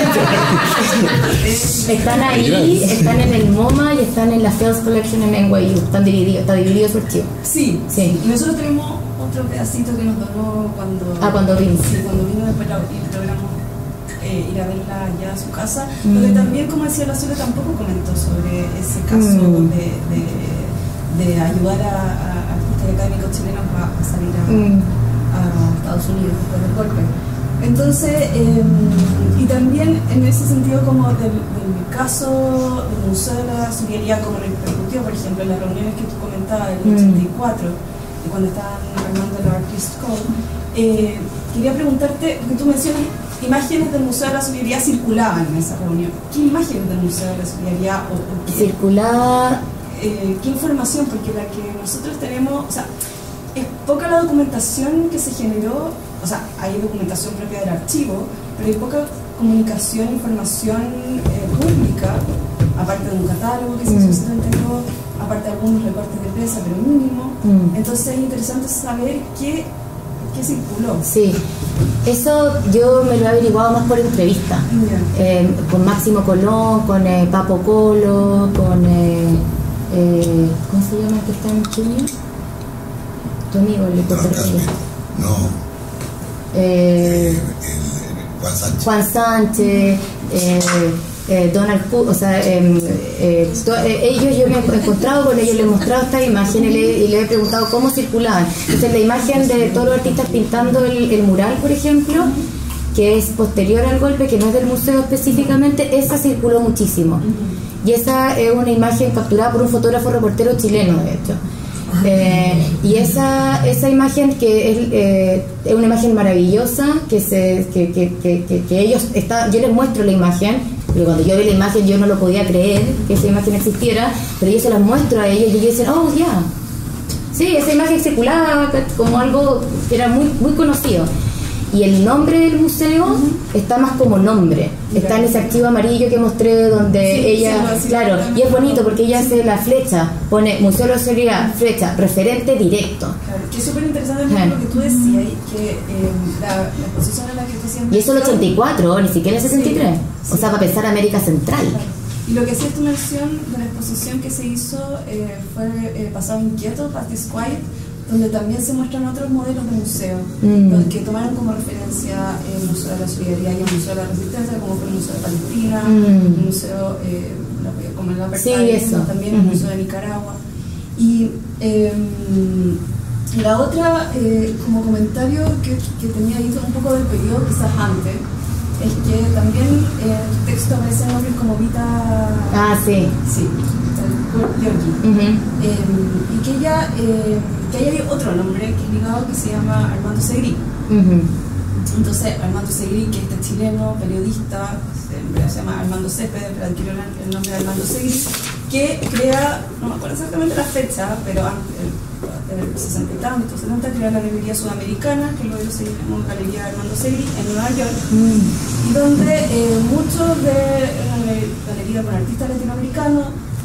Están ahí, están en el MoMA y están en la Fields Collection en NYU, está dividido su archivo. Sí. Y nosotros tenemos otro pedacito que nos donó cuando vino. Sí, cuando vino después logramos ir a verla ya a su casa, donde también, como decía la Sole, tampoco comentó sobre ese caso de ayudar a artistas académicos chilenos a salir a Estados Unidos después del golpe. Entonces, y también en ese sentido como del caso del Museo de la Solidaridad, como repercutió, por ejemplo, en las reuniones que tú comentabas del 84, cuando estaban armando el Artist Code. Quería preguntarte, porque tú mencionas imágenes del Museo de la Solidaridad circulaban en esa reunión. ¿Qué imágenes del Museo de la Solidaridad circulaba? ¿Qué información? Porque la que nosotros tenemos, o sea, es poca la documentación que se generó, o sea, hay documentación propia del archivo, pero hay poca comunicación, información pública, aparte de un catálogo que se hizo en 72, aparte de algunos recortes de prensa, pero mínimo. Entonces es interesante saber qué circuló. Sí, eso yo me lo he averiguado más por entrevista, con Máximo Colón, con Papo Colo, con ¿cómo se llama el que está en Chile? Tu amigo, el de Puerto Rico. Juan Sánchez, Donald Cook, o sea, ellos, yo me he encontrado con ellos, les he mostrado estas imágenes y les he preguntado cómo circulaban. Entonces la imagen de todos los artistas pintando el mural, por ejemplo, que es posterior al golpe, que no es del museo específicamente, esa circuló muchísimo. Y esa es una imagen capturada por un fotógrafo reportero chileno, de hecho. Y esa imagen que es una imagen maravillosa, que ellos yo les muestro la imagen, pero cuando yo vi la imagen yo no lo podía creer que esa imagen existiera, pero yo se las muestro a ellos y ellos dicen, oh, ya, sí, esa imagen circulaba como algo que era muy, muy conocido. Y el nombre del museo está más como nombre, está en ese archivo amarillo que mostré donde ella, claro, y es bonito porque ella hace la flecha, pone Museo de la Solidaridad, flecha, referente directo. Claro, que es súper interesante lo que tú decías, que la exposición en la que tú siempre... Y eso es el 84, ni siquiera el 63, o sea, para pensar América Central. Claro. Y lo que hacías tu mención de la exposición que se hizo fue Pasado Inquieto, Parties Quiet, donde también se muestran otros modelos de museo, que tomaron como referencia el Museo de la Solidaridad y el Museo de la Resistencia, como fue el Museo de Palestina, el Museo, como el Apartheid, también el Museo de Nicaragua. Y la otra, como comentario que tenía ahí un poco del periodo, quizás antes, es que también en el texto aparecen nombres como Vita... Ah, sí. Sí, Giorgi. Y que ella... que hay otro nombre que es ligado que se llama Armando Segrí. Entonces Armando Segrí, que este chileno periodista, en realidad se llama Armando Céspedes, pero adquirió el nombre de Armando Segrí, que crea, no me acuerdo exactamente la fecha, pero antes del 60 y tanto, 70, crea la Galería Sudamericana, que luego se llamó Galería Armando Segrí, en Nueva York, y donde muchos de la galería con artistas latinoamericanos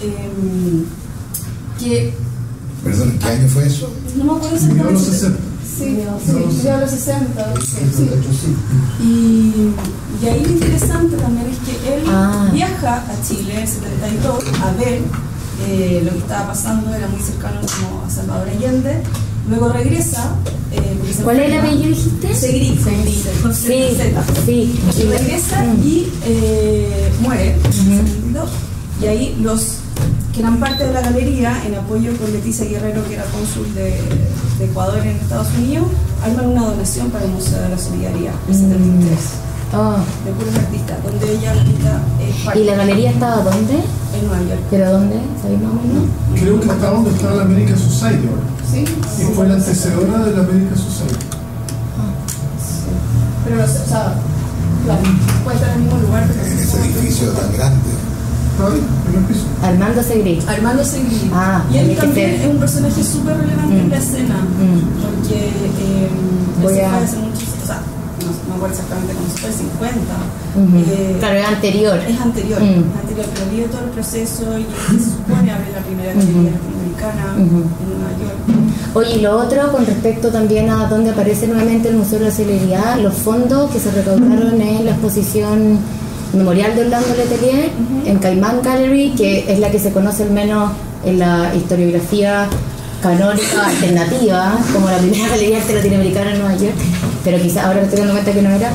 que... Perdón, ¿qué año fue eso? No me acuerdo exactamente. Los 60. Sí, ya los 60. Sí. Y ahí lo interesante también es que él viaja a Chile en 72 a ver lo que estaba pasando, era muy cercano como a Salvador Allende. Luego regresa. ¿Cuál es el apellido dijiste? Segrí. Sí. Y regresa y muere. Y ahí los que eran parte de la galería, en apoyo con Leticia Guerrero, que era cónsul de Ecuador en Estados Unidos, arman una donación para el Museo de la Solidaridad, el 73, de puros artistas, donde ella es parte. ¿Y la galería estaba dónde? En Nueva York. ¿Pero dónde? ¿Sabéis más o menos? Creo que está donde está la American Society ahora. Sí. Y fue la antecesora de la American Society. Sí. Pero, o sea, claro, puede estar en el mismo lugar, pero... En ese edificio tan grande. Armando Segrí. Armando Segrí. Y él también es un personaje súper relevante en la escena, porque voy a hace muchos, o sea, no me acuerdo exactamente cómo fue, 50. Claro, es anterior. Es anterior, pero vive todo el proceso y se supone abre la primera galería latinoamericana en Nueva York. Oye, y lo otro, con respecto también a donde aparece nuevamente el Museo de la Solidaridad, los fondos que se recaudaron en la exposición Memorial de Orlando Letelier en Caimán Gallery, que es la que se conoce al menos en la historiografía canónica alternativa, como la primera galería latinoamericana en Nueva York, pero quizás ahora me estoy dando cuenta que no era.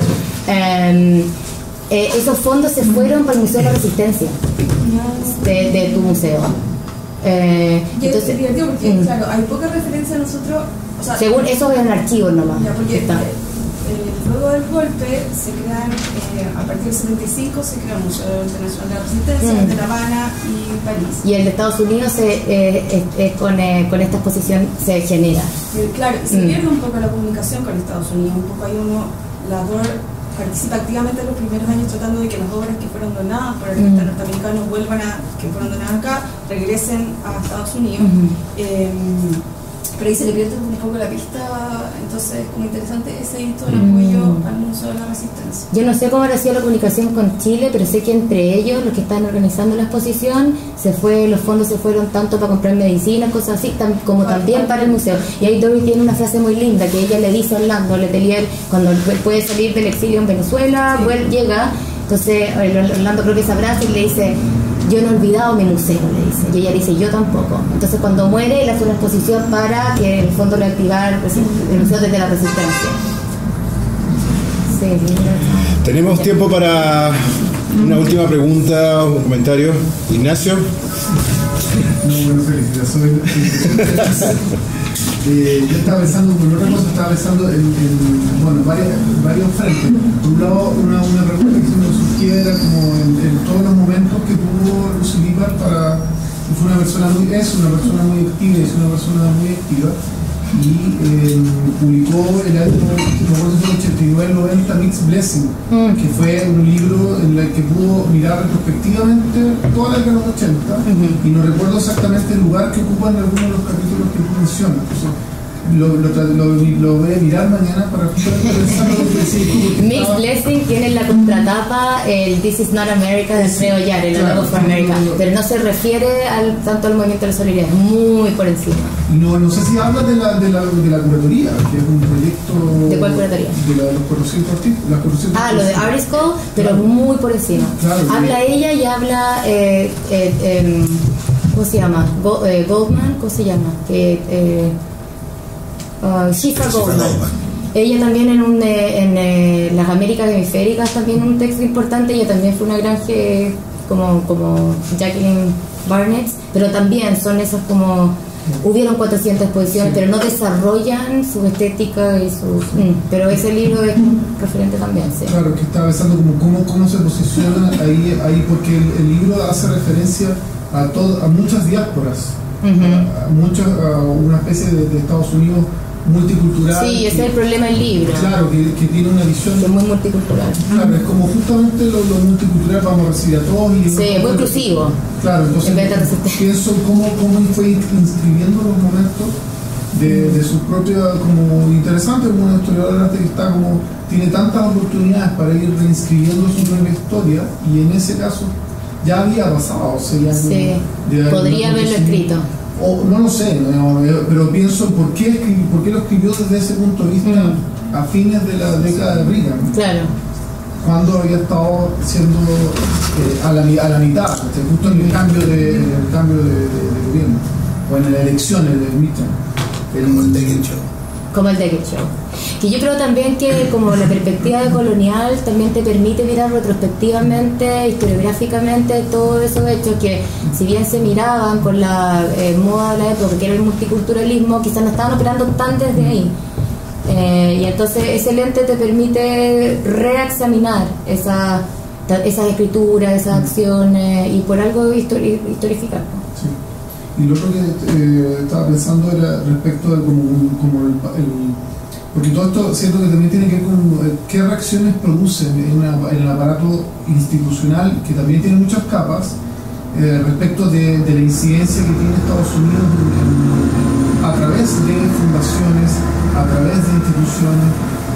Esos fondos se fueron para el Museo de la Resistencia de tu museo. Y entonces, es divertido porque, claro, hay poca referencia a nosotros. O sea, según eso, es en archivos nomás. Ya, porque luego del golpe se crean, a partir del 75 se crea el Museo Internacional de la Resistencia de La Habana y París. Y el de Estados Unidos con esta exposición se genera. Claro, se pierde un poco la comunicación con Estados Unidos, un poco ahí la DOR participa activamente en los primeros años tratando de que las obras que fueron donadas por artistas norteamericanos que fueron donadas acá, regresen a Estados Unidos. Pero ahí se le pierde un poco la pista, entonces es como interesante ese hito del apoyo al Museo de la Resistencia. Yo no sé cómo habrá sido la comunicación con Chile, pero sé que entre ellos, los que están organizando la exposición, los fondos se fueron tanto para comprar medicinas, cosas así, como también para el museo. Y ahí Doris tiene una frase muy linda que ella le dice a Orlando Letelier, cuando puede salir del exilio en Venezuela, llega, entonces Orlando creo que se abraza y le dice: yo no he olvidado mi museo, le dice. Y ella dice: yo tampoco. Entonces cuando muere, él hace una exposición para que el fondo le activar el Museo desde la Resistencia. Sí, tenemos tiempo para una última pregunta o un comentario. Ignacio. No, bueno, felicitaciones. Yo estaba pensando, por otra cosa, estaba pensando en varios frentes. Por un lado, una pregunta que se me surgiera como en todos los momentos que tuvo Lucy Lippard es una persona muy activa, es una persona muy activa, y publicó el año 89-90 Mixed Blessing, que fue un libro en el que pudo mirar retrospectivamente toda la década de los 80, y no recuerdo exactamente el lugar que ocupan algunos de los capítulos que tú mencionas. Lo voy a mirar mañana para pensar lo que decís. Mixed Blessing tiene en la contratapa el This is not America de Alfredo Yar, el Logo for America, pero no se refiere tanto al movimiento de la solidaridad, muy por encima. No sé si hablas de la curatoría, que es un proyecto. ¿De cuál curatoría? De los 400 artistas. Lo de Arisco, pero muy por encima. Claro, habla ella y habla ¿cómo se llama? Goldman, ¿cómo se llama? Shifa Goldman. Ella también en las Américas Hemisféricas también un texto importante. Ella también fue una gran como Jacqueline Barnett, pero también son esas como hubieron 400 exposiciones, pero no desarrollan su estética y pero ese libro es un referente también. Sí. Claro, que estaba pensando como cómo se posiciona ahí porque el libro hace referencia a muchas diásporas, a una especie de Estados Unidos multicultural. Sí, ese es el problema del libro. Claro, que tiene una visión muy multicultural. Claro, es como justamente lo multicultural, vamos a recibir a todos. Y sí, muy inclusivo. Claro, entonces pienso cómo fue inscribiendo los momentos de su propia, como interesante, como una historiadora de arte que está tiene tantas oportunidades para ir reinscribiendo su propia historia, y en ese caso ya había pasado, o sea, podría haberlo escrito. No lo sé, pero pienso por qué lo escribió desde ese punto de vista a fines de la década de Reagan. Claro. Cuando había estado siendo a la mitad, justo en el cambio de gobierno, o en las elecciones de midterm. Como el Deckard Show. Como el Deckard Show. Que yo creo también que como la perspectiva colonial también te permite mirar retrospectivamente, historiográficamente todos esos hechos que si bien se miraban con la moda de la época, que era el multiculturalismo, quizás no estaban operando tan desde ahí. Y entonces ese lente te permite reexaminar esas escrituras, esas acciones, y por algo historificar. Sí. Y lo otro que estaba pensando era respecto de porque todo esto siento que también tiene que ver con qué reacciones producen en el aparato institucional, que también tiene muchas capas, respecto de la incidencia que tiene Estados Unidos a través de fundaciones, a través de instituciones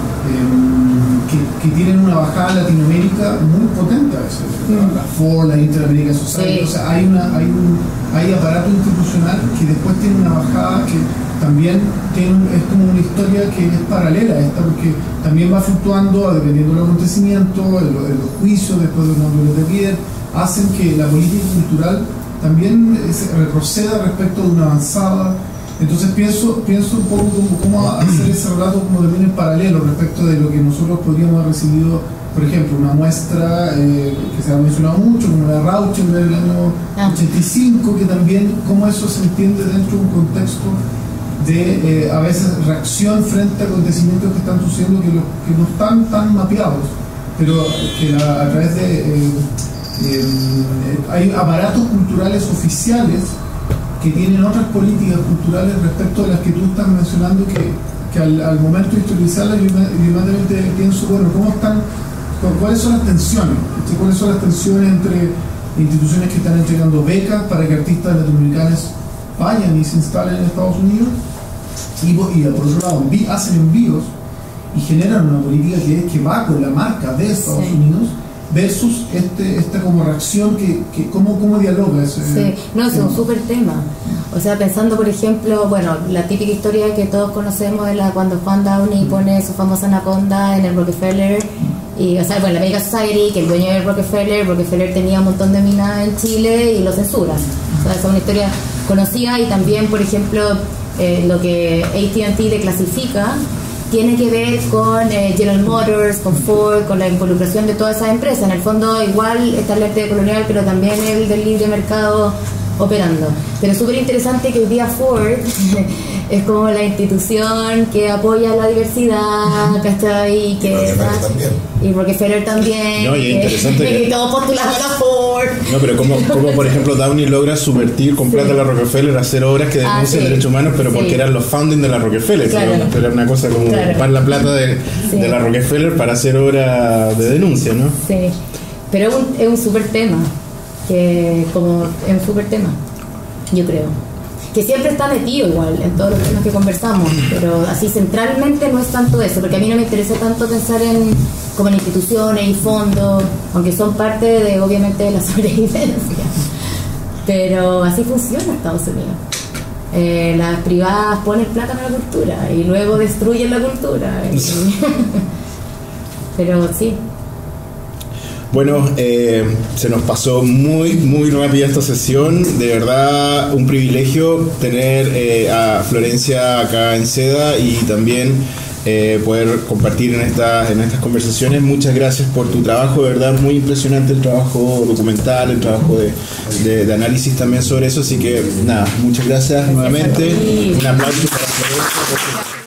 que tienen una bajada en Latinoamérica muy potente a veces. La FOR, la Inter-American Society, sí. O sea, hay aparato institucional que después tiene una bajada que también es como una historia que es paralela a esta, porque también va fluctuando dependiendo del acontecimiento, los juicios después de una Letelier, hacen que la política cultural también retroceda respecto de una avanzada. Entonces pienso un poco cómo hacer ese relato como también en paralelo respecto de lo que nosotros podríamos haber recibido, por ejemplo, una muestra que se ha mencionado mucho, como la Rauschenberg del año 85, que también cómo eso se entiende dentro de un contexto de a veces reacción frente a acontecimientos que están sucediendo que no están tan mapeados, pero que a través de hay aparatos culturales oficiales que tienen otras políticas culturales respecto a las que tú estás mencionando, que al momento de historizarlas yo inmediatamente pienso, bueno, ¿cuáles son las tensiones? ¿Cuáles son las tensiones entre instituciones que están entregando becas para que artistas latinoamericanos vayan y se instalen en Estados Unidos y por otro lado hacen envíos y generan una política que va con la marca de Estados Unidos versus esta como reacción que ¿cómo dialoga eso? Sí, no, es un súper tema. O sea, pensando por ejemplo, bueno, la típica historia que todos conocemos es la cuando Juan Downey pone su famosa anaconda en el Rockefeller, y o sea, bueno, la American Society, que el dueño del Rockefeller tenía un montón de minas en Chile y lo censuran. O sea, es una historia conocida. Y también, por ejemplo, lo que AT&T declasifica tiene que ver con General Motors, con Ford, con la involucración de todas esas empresas. En el fondo igual está el arte de colonial, pero también el del libre mercado operando. Pero es súper interesante que hoy día Ford es como la institución que apoya la diversidad, ¿cachai? Y Rockefeller también. No, y es interesante que todos postulaban a Ford. No, pero como por ejemplo Downey logra subvertir con plata a la Rockefeller, hacer obras que denuncian derechos humanos, pero porque eran los founding de la Rockefeller. Claro. Era una cosa como ocupar la plata de la Rockefeller para hacer obras de denuncia, ¿no? Sí, pero es un súper tema, que como es un súper tema, yo creo. Que siempre está metido igual en todos los temas que conversamos, pero así centralmente no es tanto eso, porque a mí no me interesa tanto pensar como en instituciones y fondos, aunque son parte de, obviamente, de la sobrevivencia. Pero así funciona Estados Unidos. Las privadas ponen plata en la cultura y luego destruyen la cultura. Pero sí. Bueno, se nos pasó muy rápida esta sesión. De verdad, un privilegio tener a Florencia acá en Seda y también poder compartir en estas conversaciones. Muchas gracias por tu trabajo, de verdad, muy impresionante el trabajo documental, el trabajo de análisis también sobre eso. Así que, nada, muchas gracias nuevamente. Un aplauso para Florencia.